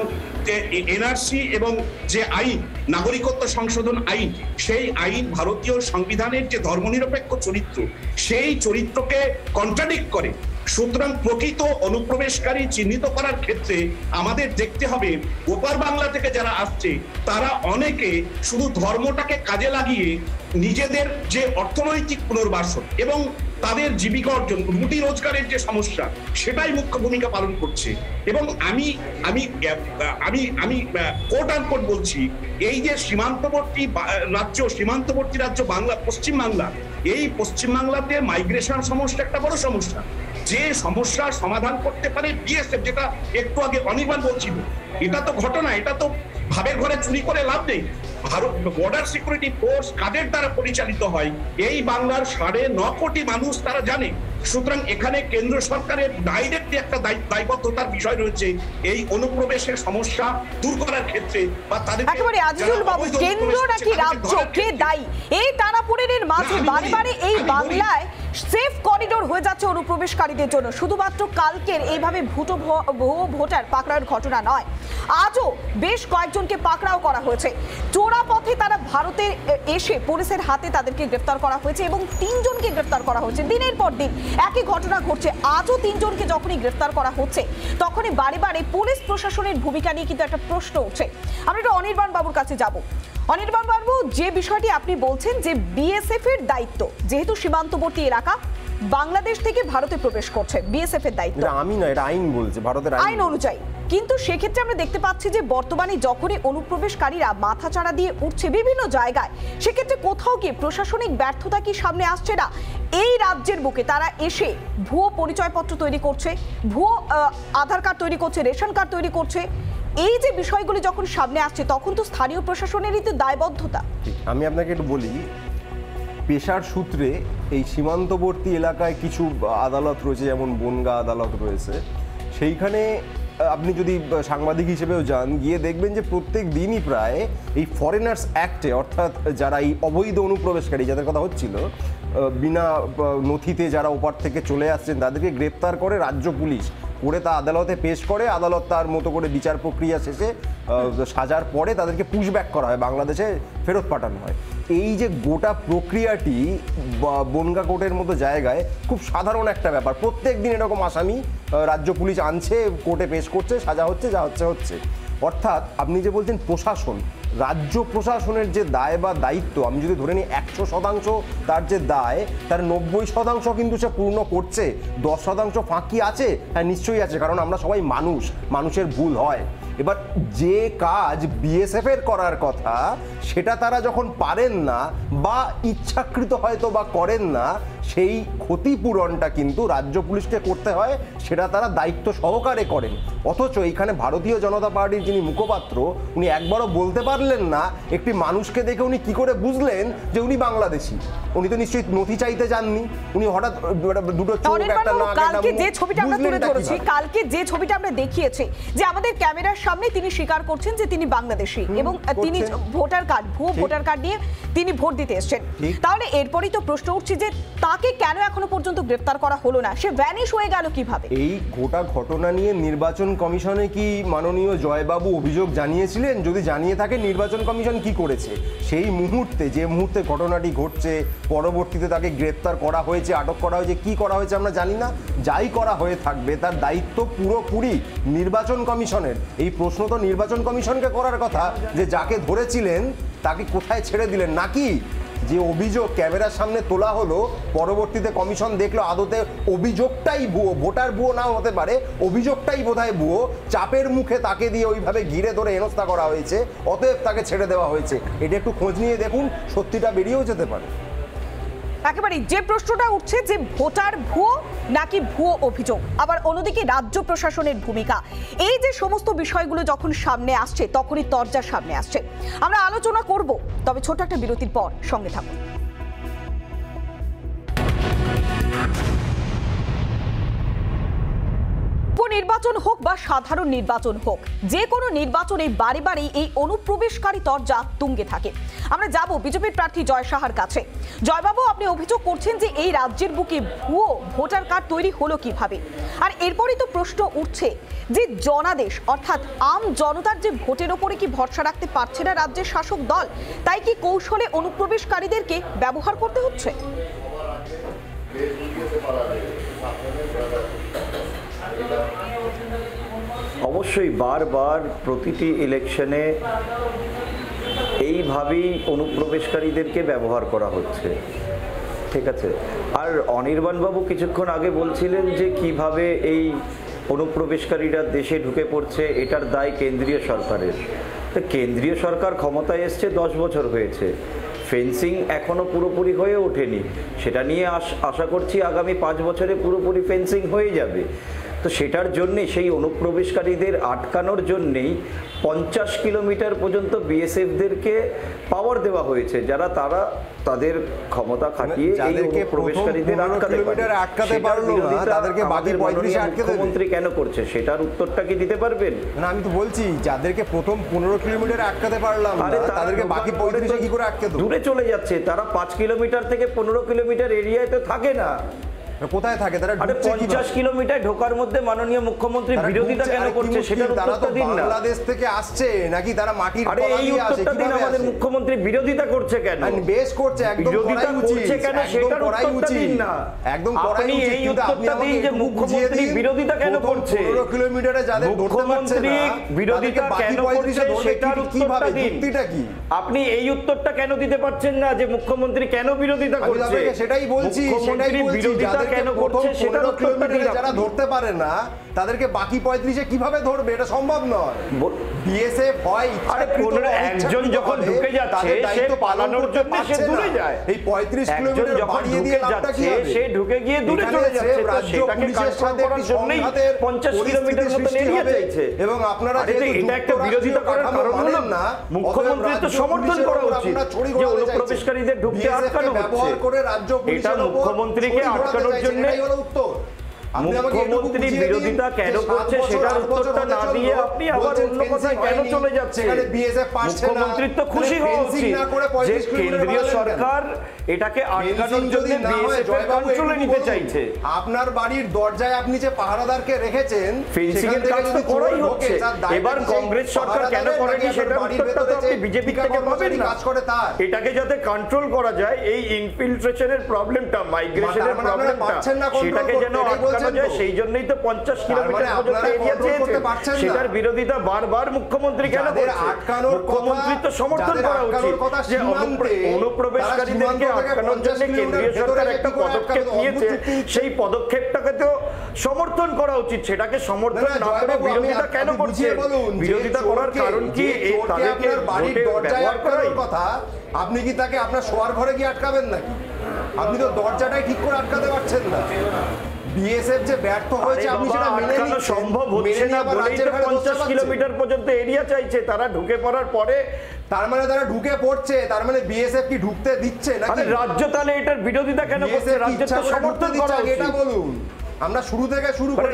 এবং যে আইন, নাগরিকত্ব সংশোধন আইন, সেই আইন ভারতীয় সংবিধানের যে ধর্মনিরপেক্ষ চরিত্র, সেই চরিত্রকে কন্ট্রাডিক্ট করে। সুতরাং প্রকৃত অনুপ্রবেশকারী চিহ্নিত করার ক্ষেত্রে আমাদের দেখতে হবে ওপার বাংলা থেকে যারা আসছে তারা অনেকে শুধু ধর্মটাকে কাজে লাগিয়ে নিজেদের যে অর্থনৈতিক পুনর্বাসন এবং তাদের জীবিকা অর্জন, রুটি রোজগারের যে সমস্যা, সেটাই মুখ্য ভূমিকা পালন করছে। এবং আমি আমি আমি আমি কোট আনকোট বলছি, এই যে সীমান্তবর্তী রাজ্য বাংলা, পশ্চিমবাংলা, এই পশ্চিমবাংলাতে মাইগ্রেশন সমস্যা একটা বড় সমস্যা। যে সমস্যার সমাধান করতে পারে বিএসএফ, যেটা একটু আগে অনির্বাণ বলছিল, এটা তো ঘটনা, এটা তো ভাবের ঘরে চুরি করে লাভ নেই। ভারত বর্ডার সিকিউরিটি ফোর্স কাদের দ্বারা পরিচালিত হয় এই বাংলার 9.5 কোটি মানুষ তারা জানে। সুতরাং এখানে কেন্দ্র সরকারের ডাইরেক্টলি একটা দায়বদ্ধতার বিষয় রয়েছে এই অনুপ্রবেশের সমস্যা দূর করার ক্ষেত্রে, বা তাদের একেবারে আজিজুল বাবু, কেন্দ্র নাকি রাজ্য, কে দায়ী? এই টানাপোড়েনের মাঝে বারে বারে এই বাংলায় সেফ করিডোর হয়ে যাচ্ছে অনুপ্রবেশকারীদের জন্য। শুধুমাত্র কালকের এইভাবে ভুয়ো ভোটার পাকড়াওয়ের ঘটনা নয়, আজও বেশ কয়েকজনকে পাকড়াও করা হয়েছে। চোরা পথে তারা ভারতে এসে পুলিশের হাতে তাদেরকে গ্রেফতার করা হয়েছে এবং 3 জনকে গ্রেফতার করা হয়েছে। দিনের পর দিন একই ঘটনা ঘটছে। আজও 3 জনকে যখনই গ্রেফতার করা হচ্ছে, তখনই বারে বারে পুলিশ প্রশাসনের ভূমিকা নিয়ে কিন্তু একটা প্রশ্ন উঠছে। আমরা একটু অনির্বাণ বাবুর কাছে যাব। অনির্বাণ বাবু, যে বিষয়টি আপনি বলছেন যে বিএসএফ এর দায়িত্ব, যেহেতু সীমান্তবর্তী এলাকা, বাংলাদেশ থেকে ভারতে প্রবেশ করছে, বিএসএফ এর দায়িত্ব। আমি না, এটা আইন বলছে, ভারতের আইন অনুযায়ী। কিন্তু সেক্ষেত্রে আমরা দেখতে পাচ্ছি যে বর্তমানে যখনই অনুপ্রবেশকারীরা মাথাচাড়া দিয়ে উঠছে বিভিন্ন জায়গায়, সেক্ষেত্রে কোথাও গিয়ে প্রশাসনিক ব্যর্থতা কি সামনে আসছে না? এই রাজ্যের বুকে তারা এসে ভুয়ো পরিচয়পত্র তৈরি করছে, ভুয়ো আধার কার্ড তৈরি করছে, রেশন কার্ড তৈরি করছে। এই যে বিষয়গুলি যখন সামনে আসছে, তখন তো স্থানীয় প্রশাসনেরই তো দায়বদ্ধতা। আমি আপনাকে একটু বলি, পেশার সূত্রে এই সীমান্তবর্তী এলাকায় কিছু আদালত রয়েছে, যেমন বনগাঁ আদালত রয়েছে। সেইখানে আপনি যদি সাংবাদিক হিসেবেও যান, গিয়ে দেখবেন যে প্রত্যেক দিনই প্রায় এই ফরেনার্স অ্যাক্টে, অর্থাৎ যারা এই অবৈধ অনুপ্রবেশকারী যাদের কথা হচ্ছিল, বিনা নথিতে যারা ওপার থেকে চলে আসছেন, তাদেরকে গ্রেপ্তার করে রাজ্য পুলিশ, করে তা আদালতে পেশ করে। আদালত তার মতো করে বিচার প্রক্রিয়া শেষে সাজার পরে তাদেরকে পুশব্যাক করা হয়, বাংলাদেশে ফেরত পাঠানো হয়। এই যে গোটা প্রক্রিয়াটি বনগাঁ কোর্টের মতো জায়গায় খুব সাধারণ একটা ব্যাপার। প্রত্যেক দিন এরকম আসামি রাজ্য পুলিশ আনছে, কোর্টে পেশ করছে, সাজা হচ্ছে, যা হচ্ছে। অর্থাৎ আপনি যে বলছেন প্রশাসন, রাজ্য প্রশাসনের যে দায় বা দায়িত্ব, আমি যদি ধরে নিই 100% তার যে দায়, তার 90% কিন্তু সে পূর্ণ করছে। 10% ফাঁকি আছে, হ্যাঁ নিশ্চয়ই আছে, কারণ আমরা সবাই মানুষ, মানুষের ভুল হয়। এবার যে কাজ বিএসএফ এর করার কথা, সেটা তারা যখন পারেন না বা ইচ্ছাকৃত হয়তো বা করেন না, সেই ক্ষতিপূরণটা কিন্তু রাজ্য পুলিশকে করতে হয়, সেটা তারা দায়িত্ব সহকারে করেন। অথচ এইখানে ভারতীয় জনতা পার্টির যিনি মুখপাত্র, উনি একবারও বলতে পারলেন না একটি মানুষকে দেখে উনি কি করে বুঝলেন যে উনি বাংলাদেশি। উনি তো নিশ্চয়ই নথি চাইতে যাননি, উনি হঠাৎ দুটো চোখ, একটা নাক, কালকে যে ছবিটা আমরা তুলে ধরেছি, কালকে যে ছবিটা আমরা দেখিয়েছি, যে আমাদের ক্যামেরার সামনে তিনি স্বীকার করছেন যে তিনি বাংলাদেশি এবং তিনি ভোটার কার্ড, ভুয়ো ভোটার কার্ড নিয়ে তিনি ভোট দিতে এসেছেন। তাহলে এরপরই তো প্রশ্ন উঠছে যে তাকে কেন এখনো পর্যন্ত গ্রেফতার করা হলো না, সে ভ্যানিশ হয়ে গেল কিভাবে? এই গোটা ঘটনা নিয়ে নির্বাচন কমিশনে কি মাননীয় জয়বাবু অভিযোগ জানিয়েছিলেন? যদি জানিয়ে থাকে, নির্বাচন কমিশন কি করেছে? সেই মুহূর্তে, যে মুহূর্তে ঘটনাটি ঘটছে, পরবর্তীতে তাকে গ্রেফতার করা হয়েছে, আটক করা হয়েছে, কি করা হয়েছে আমরা জানি না। যাই করা হয়ে থাকবে, তার দায়িত্ব পুরোপুরি নির্বাচন কমিশনের। এই প্রশ্ন তো নির্বাচন কমিশনকে করার কথা, যে যাকে ধরেছিলেন তাকে কোথায় ছেড়ে দিলেন, নাকি যে অভিযোগ ক্যামেরার সামনে তোলা হলো, পরবর্তীতে কমিশন দেখলো আদতে অভিযোগটাই ভুয়ো, ভোটার ভুয়ো নাও হতে পারে, অভিযোগটাই বোধহয় ভুয়ো, চাপের মুখে তাকে দিয়ে ওইভাবে ঘিরে ধরে হেনস্থা করা হয়েছে, অতএব তাকে ছেড়ে দেওয়া হয়েছে। এটা একটু খোঁজ নিয়ে দেখুন, সত্যিটা বেরিয়েও যেতে পারে। একেবারে যে প্রশ্নটা উঠছে যে ভোটার ভুয়ো নাকি ভুয়ো অভিযোগ, আবার অন্যদিকে রাজ্য প্রশাসনের ভূমিকা, এই যে সমস্ত বিষয়গুলো যখন সামনে আসছে, তখনই তরজা সামনে আসছে। আমরা আলোচনা করব, তবে ছোট একটা বিরতির পর সঙ্গে থাকুন। উপনির্বাচন হোক বা সাধারণ নির্বাচন হোক, যে কোনো নির্বাচনে বারে বারে এই অনুপ্রবেশকারী তরজা তুঙ্গে থাকে। আমরা যাব বিজেপির প্রার্থী জয় সাহার কাছে। জয়বাবু, আপনি অভিযোগ করছেন যে এই রাজ্যের বুকে ভুয়ো ভোটার কার্ড তৈরি হলো কিভাবে? আর এরপরই তো প্রশ্ন উঠছে যে জনাদেশ, অর্থাৎ আম জনতার যে ভোটের ওপরে কি ভরসা রাখতে পারছে না রাজ্যের শাসক দল? তাই কি কৌশলে অনুপ্রবেশকারীদেরকে ব্যবহার করতে হচ্ছে? অবশ্যই বারবার প্রতিটি ইলেকশনে এইভাবেই অনুপ্রবেশকারীদেরকে ব্যবহার করা হচ্ছে। ঠিক আছে। আর অনির্বাণবাবু কিছুক্ষণ আগে বলছিলেন যে কিভাবে এই অনুপ্রবেশকারীরা দেশে ঢুকে পড়ছে, এটার দায় কেন্দ্রীয় সরকারের। তো কেন্দ্রীয় সরকার ক্ষমতায় এসছে 10 বছর হয়েছে, ফেন্সিং এখনও পুরোপুরি হয়ে ওঠেনি, সেটা নিয়ে আশা করছি আগামী 5 বছরে পুরোপুরি ফেন্সিং হয়ে যাবে। তো সেটার জন্যে সেই অনুপ্রবেশকারীদের আটকানোর জন্যেই 50 কিলোমিটার পর্যন্ত বিএসএফদেরকে পাওয়ার দেওয়া হয়েছে, যারা তাদের ক্ষমতা খাটিয়ে এই অনুপ্রবেশকারীদের আটকাতে পারলো না, তাদেরকে বাকি 35 আটকে দেবে। মুখ্যমন্ত্রী কেন করছে সেটার উত্তরটা কি দিতে পারবেন? না, আমি তো বলছি যাদেরকে প্রথম 15 কিলোমিটার আটকাতে পারলাম না, তাদেরকে বাকি 35 কি করে আটকে দেব? দূরে চলে যাচ্ছে তারা, 5 কিলোমিটার থেকে 15 কিলোমিটার এরিয়ায় তো থাকে না। কোথায় থাকে তারা? 50 কিলোমিটার ঢোকার মধ্যে মাননীয় মুখ্যমন্ত্রী বিরোধিতা কেন করছে সেটার উত্তরটা দিন না। বাংলাদেশ থেকে আসছে নাকি তারা মাটির তলা দিয়ে আসে? কিভাবে আমাদের মুখ্যমন্ত্রী বিরোধিতা করছে কেন? বেশ করছে, একদম বিরোধিতা করছে কেন সেটার উত্তরটা দিন না। একদম আপনি এই উত্তরটা দিন যে মুখ্যমন্ত্রী বিরোধিতা কেন করছে। 15 কিলোমিটারে যাদের মুখ্যমন্ত্রী বিরোধিতা কেন করছে সেটার উত্তরটা দিন। আপনি এই উত্তরটা কেন দিতে পারছেন না যে মুখ্যমন্ত্রী কেন বিরোধিতা করছে? সেটাই বলছি, সেটাই বলছি। কেন করছে সেটার উত্তরটা দিন। যারা ধরতে পারে না তাদেরকে বাকি 35 কিভাবে ধরবে? এটা সম্ভব নয়। বিএসএফ হয় একজন যখন ঢুকে যাচ্ছে সে পালানোর জন্য সে দূরে যায়। এই 35 কিলোমিটার বাড়িয়ে দিয়ে লাভটা কি হবে? সে ঢুকে গিয়ে দূরে চলে যাচ্ছে, তো সেটাকে কন্ট্রোল করার জন্যই 50 কিলোমিটার মতো এরিয়া চাইছে। এবং আপনারা এটা একটা বিরোধিতা করার কারণ হলো না, মুখ্যমন্ত্রীর তো সমর্থন করা উচিত যে অনুপ্রবেশকারীদের ঢুকতে আটকানো হচ্ছে। এটা মুখ্যমন্ত্রীকে আটকানোর জন্য মুখ্যমন্ত্রী বিরোধিতা কেন করছে সেটার উত্তরটা না দিয়ে আপনি আবার অন্য কথায় কেন চলে যাচ্ছেন? মুখ্যমন্ত্রীর তো খুশি হওয়া উচিত যে কেন্দ্রীয় সরকার এটাকে আটকানোর জন্য বিএসএফ এর কন্ট্রোলে নিতে চাইছে। আপনার বাড়ির দরজায় আপনি যে পাহারাদারকে রেখেছেন ফেন্সিং এর কাজ তো করাই হচ্ছে। এবার কংগ্রেস সরকার কেন করেনি সেটার উত্তরটা তো আপনি বিজেপি থেকে পাবেন না। এটাকে যাতে কন্ট্রোল করা যায়, এই ইনফিলট্রেশনের প্রবলেমটা, মাইগ্রেশনের প্রবলেমটা, সেটাকে যেন আটকানো যায়, সেই জন্যই তো 50 কিলোমিটার পর্যন্ত এরিয়া চেয়েছে। সেটার বিরোধিতা বারবার মুখ্যমন্ত্রী কেন করছে? মুখ্যমন্ত্রী তো সমর্থন করা উচিত যে অনুপ্রবেশকারীদেরকে আটকানোর জন্য কেন্দ্রীয় সরকার একটা পদক্ষেপ নিয়েছে, সেই পদক্ষেপটাকে তো সমর্থন করা উচিত। সেটাকে সমর্থন না করে বিরোধিতা কেন করছে? বিরোধিতা করার কারণ কি? এই তাদেরকে বাড়ির দরজায় আটকানোর কথা, আপনি কি তাকে আপনার শোয়ার ঘরে গিয়ে আটকাবেন নাকি? আপনি তো দরজাটাই ঠিক করে আটকাতে পারছেন না। বিএসএফ যে ব্যর্থ হয়েছে আপনি সেটা মেনে নিন, সম্ভব হচ্ছে না বলেই তো 50 কিলোমিটার পর্যন্ত এরিয়া চাইছে তারা ঢুকে পড়ার পরে। তার মানে তারা ঢুকে পড়ছে, তার মানে বিএসএফ কি ঢুকতে দিচ্ছে নাকি? রাজ্য তাহলে এটার বিরোধিতা কেন করছে? রাজ্য তো সমর্থন করা উচিত। এটা বলুন, আমরা শুরু থেকে শুরু করে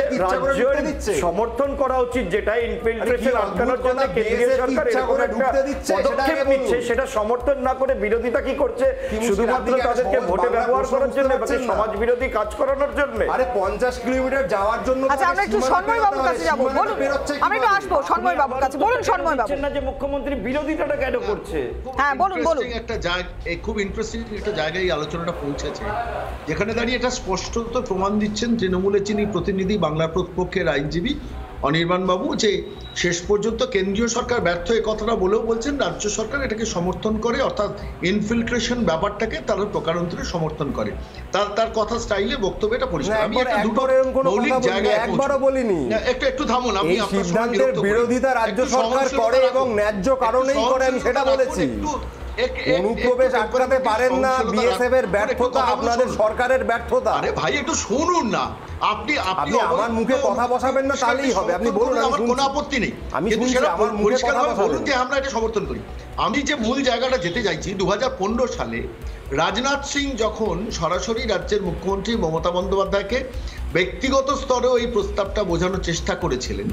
সমর্থন করা উচিত, যেটা ইনফিলট্রেশন আটকানোর জন্য কেন্দ্রীয় সরকার এরকম একটা পদক্ষেপ নিচ্ছে, সেটা সমর্থন না করে বিরোধিতা কি করছে? শুধুমাত্র তাদেরকে ভোটে ব্যবহার করার জন্য, সমাজ বিরোধী কাজ করানোর জন্য। আরে 50 কিলোমিটার যাওয়ার জন্য। আচ্ছা, আমরা একটু সন্ময় বাবুর কাছে যাব। বলুন, আমি একটু আসবো সন্ময় বাবুর কাছে। বলুন সন্ময় বাবু, না যে মুখ্যমন্ত্রী বিরোধিতাটা কেন করছে? হ্যাঁ বলুন বলুন। একটা জায়গা, খুব ইন্টারেস্টিং একটা জায়গায় আলোচনাটা পৌঁছেছে, যেখানে দাঁড়িয়ে এটা স্পষ্টত প্রমাণ দিচ্ছেন তৃণমূলের যিনি প্রতিনিধি, বাংলার পক্ষের আইনজীবী অনির্বাণ বাবু, যে শেষ পর্যন্ত কেন্দ্রীয় সরকার ব্যর্থ এই কথাটা বলেও বলছেন রাজ্য সরকার এটাকে সমর্থন করে, অর্থাৎ ইনফিলট্রেশন ব্যাপারটাকে তারা প্রকারান্তরে সমর্থন করে। তার কথা স্টাইলে বক্তব্য এটা পরিষ্কার। আমি একটা দুটো মৌলিক জায়গায় একবারও বলিনি, একটু থামুন। আমি আপনার সিদ্ধান্তের বিরোধিতা রাজ্য সরকার করে এবং ন্যায্য কারণেই করে, আমি সেটা বলেছি। অনুপ্রবেশ আটকাতে পারেন না, বিএসএফ এর ব্যর্থতা, আপনাদের সরকারের ব্যর্থতা। আরে ভাই একটু শুনুন না, আপনি আমার মুখে কথা বসাবেন না তাহলেই হবে। আপনি বলুন, আমার কোনো আপত্তি নেই, আমি শুনছি, আমার মুখে কথা বলুন যে আমরা এটা সমর্থন করি। আমি যে মূল জায়গাটা যেতে চাইছি, 2015 সালে রাজনাথ সিং যখন সরাসরি রাজ্যের মুখ্যমন্ত্রী মমতা বন্দ্যোপাধ্যায়কে ব্যক্তিগত স্তরেও এই প্রস্তাবটা বোঝানোর চেষ্টা করেছিলেন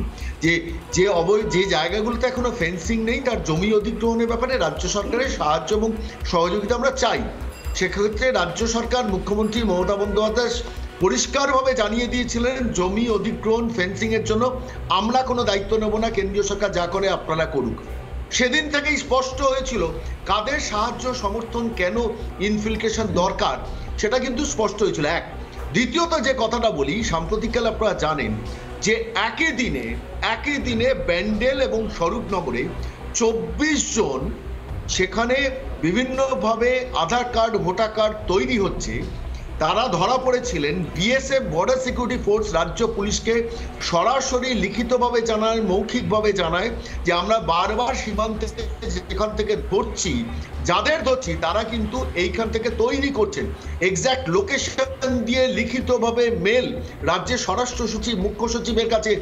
যে জায়গাগুলোতে এখনো ফেন্সিং নেই, তার জমি অধিগ্রহণের ব্যাপারে রাজ্য সরকারের সাহায্য এবং সহযোগিতা আমরা চাই, সেক্ষেত্রে রাজ্য সরকার মুখ্যমন্ত্রী মমতা বন্দ্যোপাধ্যায় পরিষ্কারভাবে জানিয়ে দিয়েছিলেন জমি অধিগ্রহণ ফেন্সিং এর জন্য আমরা কোনো দায়িত্ব নেব না, কেন্দ্রীয় সরকার যা করে আপনারা করুক। সেদিন থেকেই স্পষ্ট হয়েছিল কাদের সাহায্য সমর্থন, কেন ইনফিলট্রেশন দরকার, সেটা কিন্তু স্পষ্ট হয়েছিল। এক, দ্বিতীয়ত যে কথাটা বলি, সাম্প্রতিককালে আপনারা জানেন যে একই দিনে ব্যান্ডেল এবং স্বরূপনগরে 24 জন সেখানে বিভিন্নভাবে আধার কার্ড ভোটার কার্ড তৈরি হচ্ছে, তারা ধরা পড়েছিলেন। বিএসএফ বর্ডার সিকিউরিটি ফোর্স রাজ্য পুলিশকে সরাসরি লিখিতভাবে জানায়, মৌখিকভাবে জানায় যে আমরা বারবার সীমান্তে যেখান থেকে ধরছি, যাদের ধরছি তারা কিন্তু এইখান থেকে তৈরি করছেন। এক্স্যাক্ট লোকেশন দিয়ে লিখিতভাবে মেল রাজ্যের স্বরাষ্ট্র সচিব, মুখ্য সচিবের কাছে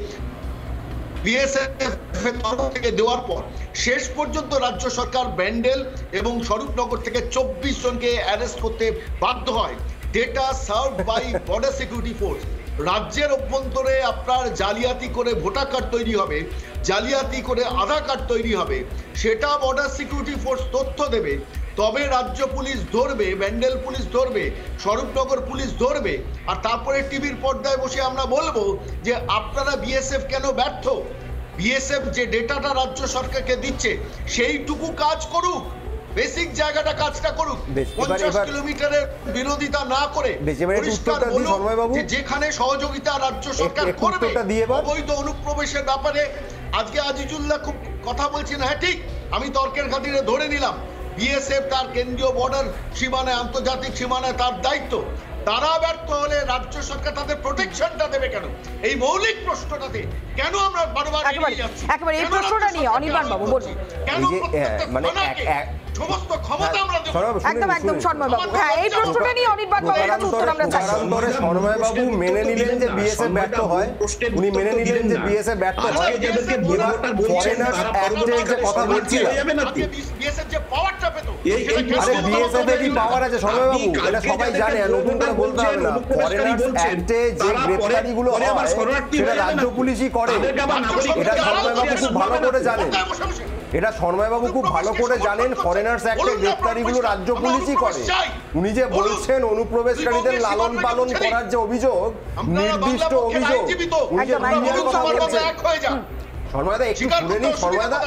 বিএসএফ থেকে দেওয়ার পর শেষ পর্যন্ত রাজ্য সরকার ব্যান্ডেল এবং স্বরূপনগর থেকে 24 জনকে অ্যারেস্ট করতে বাধ্য হয়। Data serve by border security force. রাজ্যের অভ্যন্তরে আপনার জালিয়াতি করে ভোটার কার্ড তৈরি হবে, জালিয়াতি করে আধার কার্ড তৈরি হবে, সেটা বর্ডার সিকিউরিটি ফোর্স তথ্য দেবে, তবে রাজ্য পুলিশ ধরবে, ব্যান্ডেল পুলিশ ধরবে, স্বরূপনগর পুলিশ ধরবে, আর তারপরে টিভির পর্দায় বসে আমরা বলবো যে আপনারা বিএসএফ কেন ব্যর্থ। বিএসএফ যে ডেটাটা রাজ্য সরকারকে দিচ্ছে সেইটুকু কাজ করুক, বেসিক জায়গাটা কাজটা করুক। 50 কিলোমিটারের বিরোধিতা না করে পরিষ্কার বলুন যে যেখানে সহযোগিতা রাজ্য সরকার করবে অবৈধ অনুপ্রবেশের ব্যাপারে। আজকে আজিজুল্লাহ খুব কথা বলছেন, হ্যাঁ ঠিক, আমি তর্কের খাতিরে ধরে নিলাম বিএসএফ তার কেন্দ্রীয় বর্ডার সীমানায়, আন্তর্জাতিক সীমানায় তার দায়িত্ব। তারা ব্যর্থ হলে রাজ্য সরকার তাদের প্রোটেকশনটা দেবে কেন? এই মৌলিক প্রশ্নটাতে কেন আমরা বারবার এগিয়ে যাচ্ছি? একেবারে এই প্রশ্নটা নিয়ে অনির্বাণ বাবু বলুন। কেন মানে সমস্ত ক্ষমতা আমরা দেব? একদম একদম সন্ময় বাবু, হ্যাঁ এই প্রশ্নটা নিয়ে অনির্বাণ বাবুর কাছে উত্তর আমরা চাই। সন্ময় বাবু মেনে নিলেন যে বিএসএফ ব্যর্থ হয়, উনি মেনে নিলেন যে বিএসএফ ব্যর্থ হয়। ফরেনার্স অ্যাক্টের যে কথা বলছিলাম, বিএসএফ যে পাওয়ারটা পেত, আরে বিএসএফ এর কি পাওয়ার আছে সন্ময় বাবু? এটা সবাই জানে, নতুন করে বলতে হবে না। ফরেনার্স অ্যাক্টে যে গ্রেফতারিগুলো হয় সেটা রাজ্য পুলিশই করে, এটা সন্ময় বাবু খুব ভালো করে জানেন। এটা সন্ময় বাবু খুব ভালো করে জানেন, ফরেনার্স অ্যাক্টে গ্রেফতারিগুলো রাজ্য পুলিশই করে। উনি যে বলছেন অনুপ্রবেশকারীদের লালন পালন করার যে অভিযোগ, নির্দিষ্ট অভিযোগ, উনি যে দুনিয়ার কথা বলছেন, সন্ময়দা একটু শুনে নিন, সন্ময়দা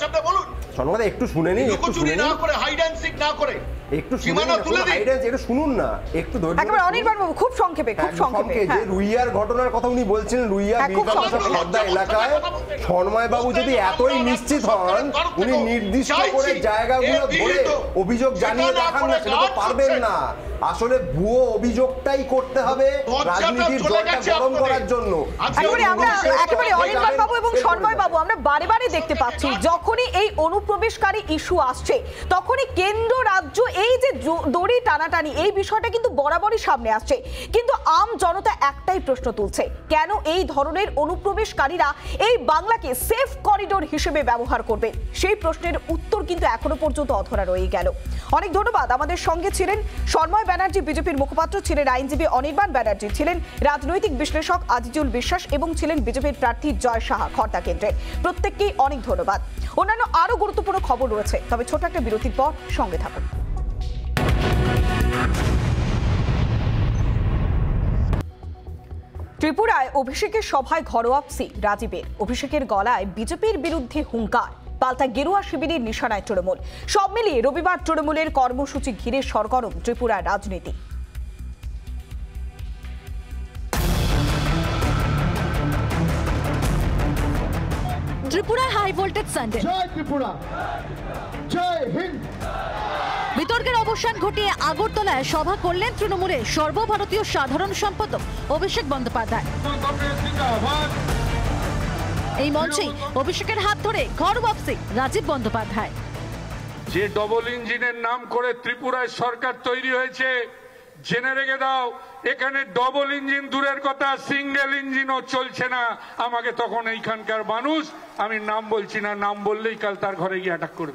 একটু শুনে নিন, একটু শুনে নিন, একটু একটু শুনুন না, একটু একেবারে অনির্বাণ বাবু খুব সংক্ষেপে, খুব সংক্ষেপে। যে রুইয়ার ঘটনার কথা উনি বলছিলেন, রুইয়া খর্দা এলাকায় সন্ময় বাবু যদি এতই নিশ্চিত হন, উনি নির্দিষ্ট করে জায়গাগুলো ধরে অভিযোগ জানিয়ে দেখান না, সেটা তো পারবেন না। আসলে ভুয়ো অভিযোগটাই করতে হবে রাজনীতির জলটা গরম করার জন্য। একেবারে অনির্বাণ বাবু এবং সন্ময় বাবু আমরা বারে বারে দেখতে পাচ্ছি, যখনই এই অনুপ্রবেশকারী ইস্যু আসছে তখনই কেন্দ্র রাজ্য এই যে দড়ি টানাটানি, এই বিষয়টা কিন্তু বরাবরই সামনে আসছে। কিন্তু আম জনতা একটাই প্রশ্ন তুলছে, কেন এই ধরনের অনুপ্রবেশকারীরা এই বাংলাকে সেফ করিডোর হিসেবে ব্যবহার করবে? সেই প্রশ্নের উত্তর কিন্তু এখনো পর্যন্ত অধরা রয়ে গেল। অনেক ধন্যবাদ। আমাদের সঙ্গে ছিলেন সন্ময় ব্যানার্জি, বিজেপির মুখপাত্র, ছিলেন আইনজীবী অনির্বাণ ব্যানার্জি, ছিলেন রাজনৈতিক বিশ্লেষক আজিজুল বিশ্বাস এবং ছিলেন বিজেপির প্রার্থী জয় সাহা খর্দা কেন্দ্রের। প্রত্যেককেই অনেক ধন্যবাদ। অন্যান্য আরো গুরুত্বপূর্ণ খবর রয়েছে, তবে ছোট একটা বিরতির পর সঙ্গে থাকুন। ত্রিপুরায় অভিষেকের সভায় ঘরোয়া সি রাজীবের। অভিষেকের গলায় বিজেপির বিরুদ্ধে হুঙ্কার, পাল্টা গেরুয়া শিবিরের নিশানায় তৃণমূল। সব মিলিয়ে রবিবার তৃণমূলের কর্মসূচি ঘিরে সরগরম ত্রিপুরার রাজনীতি। ত্রিপুরায় হাই ভোল্টেজ সানডে, জয় ত্রিপুরা, জয় হিন্দ। বিতর্কের অবসান ঘটিয়ে আগরতলায় সভা করলেন তৃণমূলের সর্বভারতীয় সাধারণ সম্পাদক অভিষেক বন্দ্যোপাধ্যায়। এই মঞ্চেই অভিষেকের হাত ধরে ঘর ওয়াপসি রাজীব বন্দ্যোপাধ্যায়। যে ডবল ইঞ্জিনের নাম করে ত্রিপুরায় সরকার তৈরি হয়েছে, জেনে রেখে দাও, এখানে ডবল ইঞ্জিন দূরের কথা, সিঙ্গেল ইঞ্জিনও চলছে না। আমাকে তখন এইখানকার মানুষ, আমি নাম বলছি না, নাম বললেই কাল তার ঘরে গিয়ে অ্যাটাক করবে।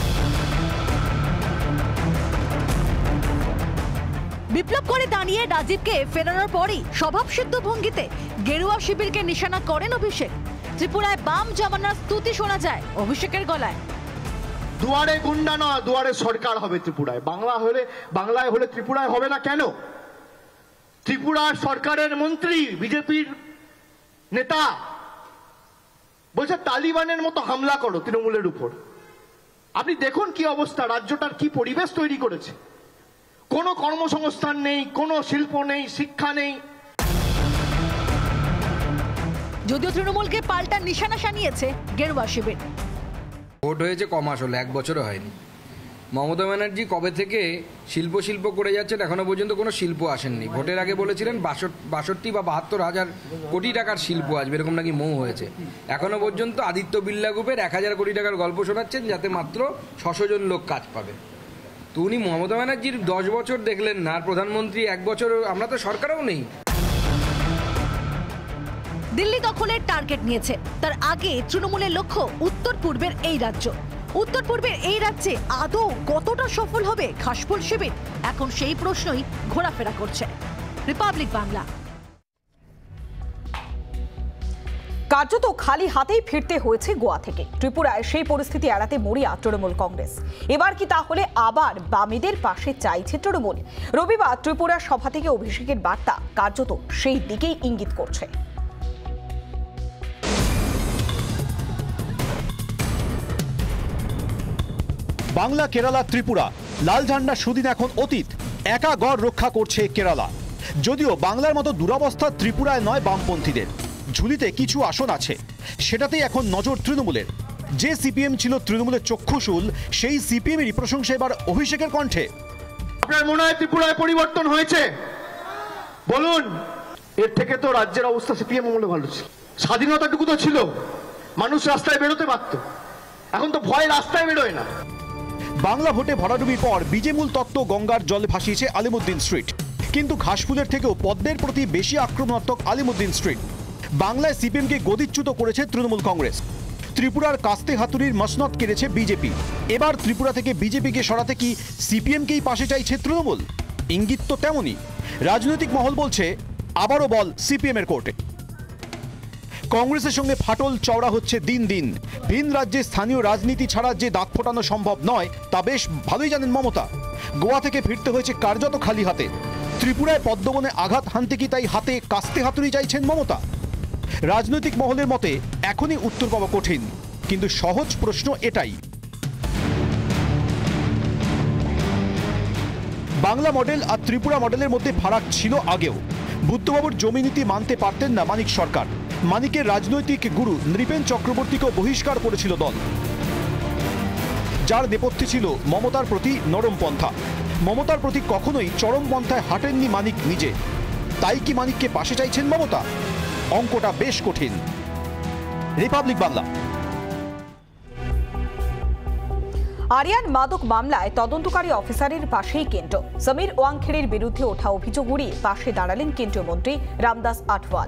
বিপ্লব করে দাঁড়িয়ে রাজীবকে ফেরানোর পরই স্বভাবসিদ্ধ ভঙ্গিতে গেরুয়া শিবিরকে নিশানা করেন অভিষেক। ত্রিপুরায় বাম জমানার স্তুতি শোনা যায় অভিষেকের গলায়। দুয়ারে গুন্ডা নয়, দুয়ারে সরকার হবে ত্রিপুরায়। বাংলায় হলে ত্রিপুরায় হবে না কেন? ত্রিপুরার সরকারের মন্ত্রী, বিজেপির নেতা বলছে তালিবানের মতো হামলা করো তৃণমূলের উপর। আপনি দেখুন কি অবস্থা, রাজ্যটার কি পরিবেশ তৈরি করেছে। কোনো কর্মসংস্থান নেই, কোনো শিল্প নেই, শিক্ষা নেই। যদিও তৃণমূলকে পাল্টা নিশানা সানিয়েছে গেরুয়া শিবির। ভোট হয়েছে কমাস হলো, 1 বছরও হয়নি। মমতা ব্যানার্জি কবে থেকে শিল্প করে যাচ্ছেন, এখনো পর্যন্ত কোনো শিল্প আসেননি। ভোটের আগে বলেছিলেন 62 বা 72,000 কোটি টাকার শিল্প আসবে, এরকম নাকি মৌ হয়েছে। এখনো পর্যন্ত আদিত্য বিড়লা গ্রুপের 1000 কোটি টাকার গল্প শোনাচ্ছেন, যাতে মাত্র 600 জন লোক কাজ পাবে। তো উনি মমতা ব্যানার্জির 10 বছর দেখলেন না, আর প্রধানমন্ত্রী 1 বছর, আমরা তো সরকারও নেই। দিল্লি দখলের টার্গেট নিয়েছে, তার আগে তৃণমূলের লক্ষ্য উত্তর পূর্বের এই রাজ্য। উত্তর পূর্বের এই রাজ্যে আদৌ কতটা সফল হবে ঘাসফুল শিবির, এখন সেই প্রশ্নই ঘোরাফেরা করছে। রিপাবলিক বাংলা। কার্যত খালি হাতেই ফিরতে হয়েছে গোয়া থেকে। ত্রিপুরায় সেই পরিস্থিতি এড়াতে মরিয়া তৃণমূল কংগ্রেস। এবার কি তাহলে আবার বামেদের পাশে চাইছে তৃণমূল? রবিবার ত্রিপুরার সভা থেকে অভিষেকের বার্তা কার্যত সেই দিকেই ইঙ্গিত করছে। বাংলা, কেরালা, ত্রিপুরা, লাল ঝান্ডা সুদিন এখন অতীত। একা গড় রক্ষা করছে কেরালা। যদিও বাংলার মতো দুরবস্থা ত্রিপুরায় নয় বামপন্থীদের। ঝুলিতে কিছু আসন আছে, সেটাতেই এখন নজর তৃণমূলের। যে সিপিএম ছিল তৃণমূলের চক্ষুশূল, সেই সিপিএমেরই প্রশংসা এবার অভিষেকের কণ্ঠে। আপনার মনে হয় ত্রিপুরায় পরিবর্তন হয়েছে? বলুন। এর থেকে তো রাজ্যের অবস্থা সিপিএম আমলে ভালো ছিল। স্বাধীনতাটুকু তো ছিল, মানুষ রাস্তায় বেরোতে পারত। এখন তো ভয় রাস্তায় বেরোয় না। বাংলা ভোটে ভরাডুবির পর বিজেমূল তত্ত্ব গঙ্গার জলে ভাসিয়েছে আলিমুদ্দিন স্ট্রিট। কিন্তু ঘাসফুলের থেকেও পদ্মের প্রতি বেশি আক্রমণাত্মক আলিমুদ্দিন স্ট্রিট। বাংলায় সিপিএমকে গদিচ্যুত করেছে তৃণমূল কংগ্রেস। ত্রিপুরার কাস্তে হাতুড়ির মসনদ কেড়েছে বিজেপি। এবার ত্রিপুরা থেকে বিজেপিকে সরাতে কি সিপিএমকেই পাশে চাইছে তৃণমূল? ইঙ্গিত তো তেমনই। রাজনৈতিক মহল বলছে আবারও বল সিপিএমের কোর্টে। কংগ্রেসের সঙ্গে ফাটল চওড়া হচ্ছে দিন দিন। ভিন রাজ্যে স্থানীয় রাজনীতি ছাড়া যে দাঁত ফোটানো সম্ভব নয়, তা বেশ ভালোই জানেন মমতা। গোয়া থেকে ফিরতে হয়েছে কার্যত খালি হাতে। ত্রিপুরায় পদ্মবনে আঘাত হানতে কি তাই হাতে কাস্তে হাতুড়ি চাইছেন মমতা? রাজনৈতিক মহলের মতে এখনই উত্তর পাওয়া কঠিন, কিন্তু সহজ প্রশ্ন এটাই। বাংলা মডেল আর ত্রিপুরা মডেলের মধ্যে ফারাক ছিল আগেও। বুদ্ধবাবুর জমি নীতি মানতে পারতেন না মানিক সরকার। মানিকের রাজনৈতিক গুরু নৃপেন চক্রবর্তীকেও বহিষ্কার করেছিল দল, যার নেপথ্যে ছিল মমতার প্রতি নরম পন্থা। মমতার প্রতি কখনোই চরম পন্থায় হাঁটেননি মানিক নিজে। তাই কি মানিককে পাশে চাইছেন মমতা? অঙ্কটা বেশ কঠিন। রিপাবলিক বাংলা। আরিয়ান মাদক মামলায় তদন্তকারী অফিসারের পাশেই কেন্দ্র। সমীর ওয়াংখেড়ের বিরুদ্ধে ওঠা অভিযোগ উড়িয়ে পাশে দাঁড়ালেন কেন্দ্রীয় মন্ত্রী রামদাস আঠওয়াল।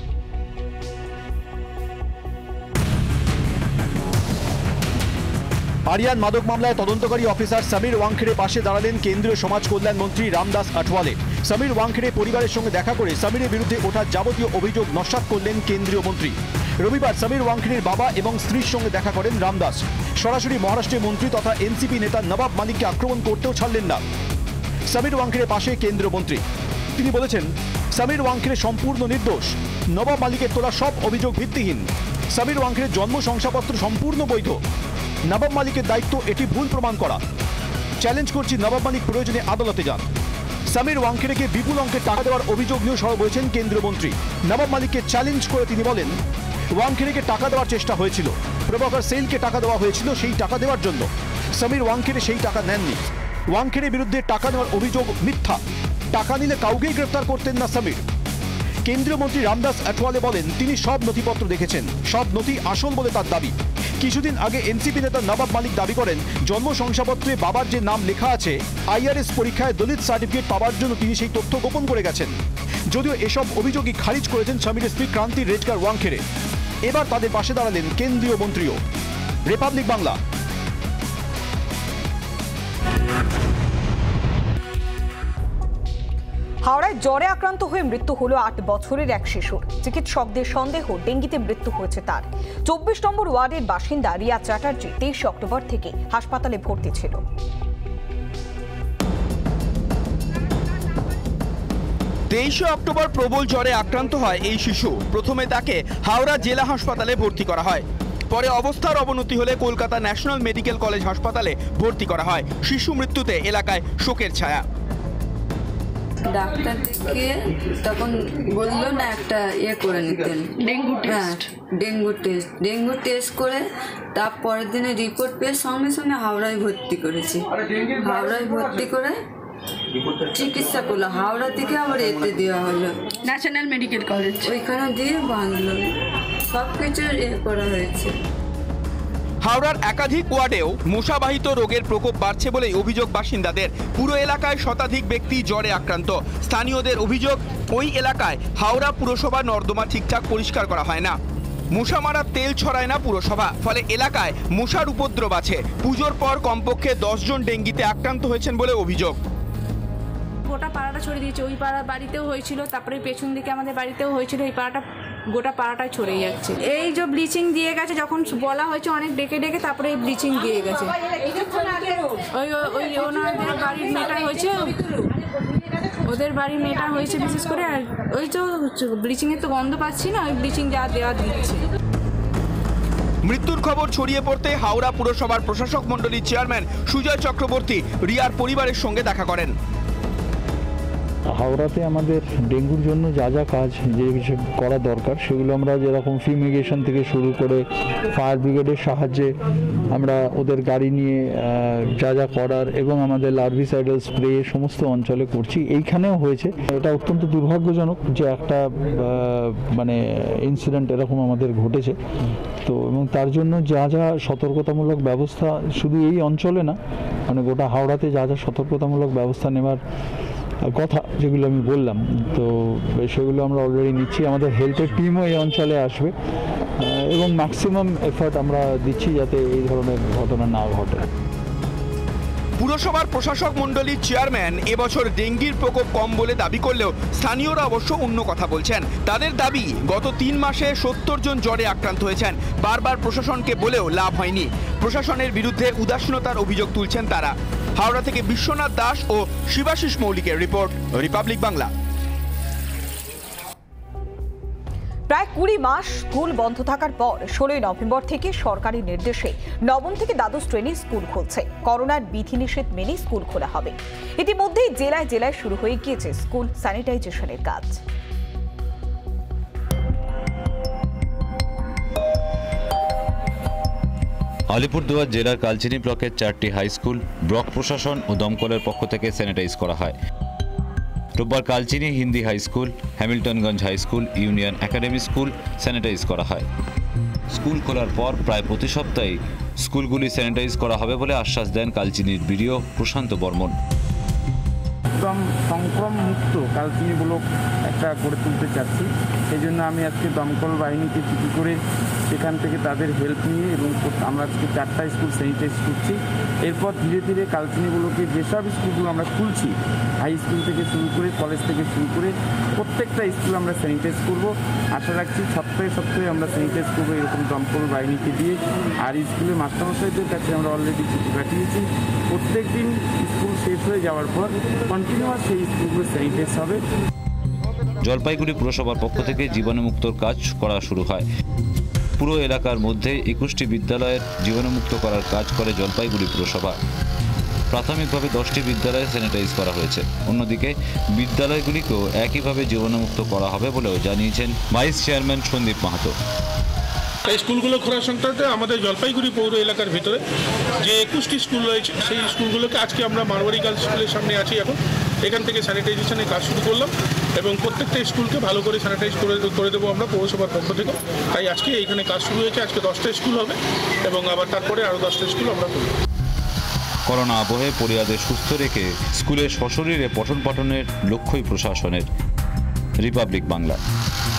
আরিয়ান মাদক মামলায় তদন্তকারী অফিসার সমীর ওয়াংখেড়ে পাশে দাঁড়ালেন কেন্দ্রীয় সমাজ কল্যাণ মন্ত্রী রামদাস আঠওয়ালে। সমীর ওয়াংখেড়ে পরিবারের সঙ্গে দেখা করে সমীরের বিরুদ্ধে ওঠা যাবতীয় অভিযোগ নস্যাৎ করলেন কেন্দ্রীয় মন্ত্রী। রবিবার সমীর ওয়াংখেড়ের বাবা এবং স্ত্রীর সঙ্গে দেখা করেন রামদাস। সরাসরি মহারাষ্ট্রের মন্ত্রী তথা এনসিপি নেতা নবাব মালিককে আক্রমণ করতেও ছাড়লেন না। সমীর ওয়াংখেড়ে পাশে কেন্দ্রীয় মন্ত্রী। তিনি বলেছেন, সমীর ওয়াংখেড়ে সম্পূর্ণ নির্দোষ। নবাব মালিকের তোলা সব অভিযোগ ভিত্তিহীন। সমীর ওয়াংখেড়ের জন্ম শংসাপত্র সম্পূর্ণ বৈধ। নবাব মালিকের দায়িত্ব এটি ভুল প্রমাণ করা। চ্যালেঞ্জ করছি, নবাব মালিক প্রয়োজনে আদালতে যান। সমীর ওয়াংখেড়েকে বিপুল অঙ্কের টাকা দেওয়ার অভিযোগ নিয়েও সরব হয়েছেন কেন্দ্রীয় মন্ত্রী। নবাব মালিককে চ্যালেঞ্জ করে তিনি বলেন, ওয়াংখেড়েকে টাকা দেওয়ার চেষ্টা হয়েছিল, প্রভাকর সেলকে টাকা দেওয়া হয়েছিল সেই টাকা দেওয়ার জন্য। সমীর ওয়াংখেড়ে সেই টাকা নেননি। ওয়াংখেড়ের বিরুদ্ধে টাকা নেওয়ার অভিযোগ মিথ্যা। টাকা নিলে কাউকেই গ্রেফতার করতেন না সমীর। কেন্দ্রীয় মন্ত্রী রামদাস আঠওয়ালে বলেন, তিনি সব নথিপত্র দেখেছেন, সব নথি আসল বলে তার দাবি। কিছুদিন আগে এনসিপি নেতা নবাব মালিক দাবি করেন, জন্ম শংসাপত্রে বাবার যে নাম লেখা আছে, আইআরএস পরীক্ষায় দলিত সার্টিফিকেট পাওয়ার জন্য তিনি সেই তথ্য গোপন করে গেছেন। যদিও এসব অভিযোগই খারিজ করেছেন সমীরের স্ত্রী ক্রান্তি রেজগার ওয়াংখেড়ে। এবার তাদের পাশে দাঁড়ালেন কেন্দ্রীয় মন্ত্রীও। রিপাবলিক বাংলা। হাওড়ায় জ্বরে আক্রান্ত হয়ে মৃত্যু হলো 8 বছরের এক শিশুর। চিকিৎসকদের সন্দেহ ডেঙ্গিতে মৃত্যু হয়েছে তার। 24 নম্বর ওয়ার্ডের বাসিন্দা রিয়া চ্যাটার্জি 23 অক্টোবর থেকে হাসপাতালে ভর্তি ছিল। 23 অক্টোবর প্রবল জ্বরে আক্রান্ত হয় এই শিশু। প্রথমে তাকে হাওড়া জেলা হাসপাতালে ভর্তি করা হয়। পরে অবস্থার অবনতি হলে কলকাতা ন্যাশনাল মেডিকেল কলেজ হাসপাতালে ভর্তি করা হয়। শিশু মৃত্যুতে এলাকায় শোকের ছায়া। ডাক্তার থেকে তখন বললো না একটা করে নিতেন ডেঙ্গু টেস্ট করে তার পরের দিনে রিপোর্ট পেয়ে সঙ্গে সঙ্গে হাওড়ায় ভর্তি করেছি। হাওড়ায় ভর্তি করে চিকিৎসা করলো, হাওড়া থেকে আবার এতে দেওয়া হলো ন্যাশনাল মেডিকেল কলেজ, ওইখানে দিয়ে বাঁধলো, সব কিছু করা হয়েছে। হাওড়ার একাধিক ওয়ার্ডেও মশাবাহিত রোগের প্রকোপ বাড়ছে বলেই অভিযোগ বাসিন্দাদের। পুরো এলাকায় শতাধিক ব্যক্তি জ্বরে আক্রান্ত। স্থানীয়দের অভিযোগ, ওই এলাকায় হাওড়া পুরসভা নর্দমা ঠিকঠাক পরিষ্কার করা হয় না। মশা মারার তেল ছড়ায় না পুরসভা, ফলে এলাকায় মশার উপদ্রব আছে। পুজোর পর কমপক্ষে 10 জন ডেঙ্গিতে আক্রান্ত হয়েছেন বলে অভিযোগ। গোটা পাড়াটা ছড়িয়ে দিয়েছে, ওই পাড়া বাড়িতেও হয়েছিল, তারপরে পেছন দিকে আমাদের বাড়িতেও হয়েছিল, এই পাড়াটা গোটা পাড়াটায় ছড়িয়ে যাচ্ছে। এই যে ব্লিচিং দিয়ে গেছে, যখন বলা হয়েছে অনেক ডেকে ডেকে তারপরে এই ব্লিচিং দিয়ে গেছে। ওই ওনাদের বাড়ির মেয়েটা হয়েছে, ওদের বাড়ির মেয়েটা হয়েছে বিশেষ করে। আর ওই তো ব্লিচিংয়ের তো গন্ধ পাচ্ছি না, ওই ব্লিচিং যা দেওয়া দিচ্ছে। মৃত্যুর খবর ছড়িয়ে পড়তে হাওড়া পুরসভার প্রশাসক মণ্ডলীর চেয়ারম্যান সুজয় চক্রবর্তী রিয়ার পরিবারের সঙ্গে দেখা করেন। হাওড়াতে আমাদের ডেঙ্গুর জন্য যা যা কাজ যে করা দরকার সেগুলো আমরা যেরকম ফিউমিগেশন থেকে শুরু করে ফায়ার ব্রিগেডের সাহায্যে আমরা ওদের গাড়ি নিয়ে যা যা করার এবং আমাদের লার্ভিসাইডাল স্প্রে সমস্ত অঞ্চলে করছি। এইখানেও হয়েছে, এটা অত্যন্ত দুর্ভাগ্যজনক যে একটা মানে ইনসিডেন্ট এরকম আমাদের ঘটেছে। তো এবং তার জন্য যা যা সতর্কতামূলক ব্যবস্থা শুধু এই অঞ্চলে না, মানে গোটা হাওড়াতে যা যা সতর্কতামূলক ব্যবস্থা নেওয়ার কথা যেগুলো আমি বললাম, তো সেগুলো আমরা অলরেডি নিচ্ছি। আমাদের হেলথের টিমও এই অঞ্চলে আসবে এবং ম্যাক্সিমাম এফার্ট আমরা দিচ্ছি যাতে এই ধরনের ঘটনা না ঘটে। পুরসভার প্রশাসক মণ্ডলীর চেয়ারম্যান এবছর ডেঙ্গির প্রকোপ কম বলে দাবি করলেও স্থানীয়রা অবশ্য অন্য কথা বলছেন। তাদের দাবি, গত 3 মাসে 70 জন জ্বরে আক্রান্ত হয়েছেন। বারবার প্রশাসনকে বলেও লাভ হয়নি। প্রশাসনের বিরুদ্ধে উদাসীনতার অভিযোগ তুলছেন তারা। হাওড়া থেকে বিশ্বনাথ দাস ও শিবাশিস মৌলিকের রিপোর্ট, রিপাবলিক বাংলা। প্রায় 20 মাস স্কুল বন্ধ থাকার পর 16 নভেম্বর থেকে সরকারি নির্দেশে নবম থেকে দ্বাদশ শ্রেণীর স্কুল খুলছে। করোনার বিধিনিষেধ মেনে স্কুল খোলা হবে। ইতিমধ্যেই জেলায় জেলায় শুরু হয়ে গিয়েছে স্কুল স্যানিটাইজেশনের কাজ। আলিপুরদুয়ার জেলার কালচিনি ব্লকের 4টি হাই স্কুল ব্লক প্রশাসন ও দমকলের পক্ষ থেকে স্যানিটাইজ করা হয়। রোববার Kalchini Hindi high school, Hamiltonganj high school, union academy school sanitize করা হয়। স্কুল খোলার পর প্রায় প্রতি সপ্তাহে স্কুলগুলি স্যানিটাইজ করা হবে বলে আশ্বাস দেন কালচিনির বিডিও প্রশান্ত বর্মন। একদম সংক্রমণ মুক্ত কালচিনি ব্লক একটা গড়ে তুলতে চাচ্ছি। সেই জন্য আমি আজকে দমকল বাহিনীকে চিঠি করে সেখান থেকে তাদের হেল্প নিয়ে এবং আমরা আজকে 4টা স্কুল স্যানিটাইজ করছি। এরপর ধীরে ধীরে কালচিনি ব্লকে যেসব স্কুলগুলো আমরা খুলছি, হাই স্কুল থেকে শুরু করে কলেজ থেকে শুরু করে প্রত্যেকটা স্কুল আমরা স্যানিটাইজ করব। আশা রাখছি সপ্তাহে সপ্তাহে আমরা স্যানিটাইজ করবো এরকম দমকল বাহিনীকে দিয়ে। আর স্কুলের মাস্টারমশাইদের কাছে আমরা অলরেডি চিঠি পাঠিয়েছি। প্রত্যেক দিন স্কুল শেষ হয়ে যাওয়ার পর কন্টিনিউয়াস সেই স্কুলগুলো স্যানিটাইজ হবে। জলপাইগুড়ি পুরসভার পক্ষ থেকে জীবাণুমুক্তর কাজ করা শুরু হয়। পুরো এলাকার মধ্যে 21টি বিদ্যালয়ের জীবাণুমুক্ত করার কাজ করে জলপাইগুড়ি পুরসভা। প্রাথমিকভাবে 10টি বিদ্যালয়ে স্যানিটাইজ করা হয়েছে। অন্যদিকে বিদ্যালয়গুলিকেও একইভাবে জীবাণুমুক্ত করা হবে বলেও জানিয়েছেন ভাইস চেয়ারম্যান সন্দীপ মাহাতো। এই স্কুলগুলো খোলা সংক্রান্তে আমাদের জলপাইগুড়ি পৌর এলাকার ভিতরে যে 21টি স্কুল রয়েছে সেই স্কুলগুলোকে আজকে আমরা মারওয়ারি গার্লস স্কুলের সামনে আছি। এখন এখান থেকে স্যানিটাইজেশনের কাজ শুরু করলাম এবং প্রত্যেকটা স্কুলকে ভালো করে স্যানিটাইজ করে দেবো আমরা পৌরসভার পক্ষ থেকে। তাই আজকে এইখানে কাজ শুরু হয়েছে। আজকে 10টা স্কুল হবে এবং আবার তারপরে আরও 10টা স্কুল আমরা করব। করোনা আবহে পড়ুয়াদের সুস্থ রেখে স্কুলে সশরীরে পঠন পাঠনের লক্ষ্যই প্রশাসনের। রিপাবলিক বাংলা।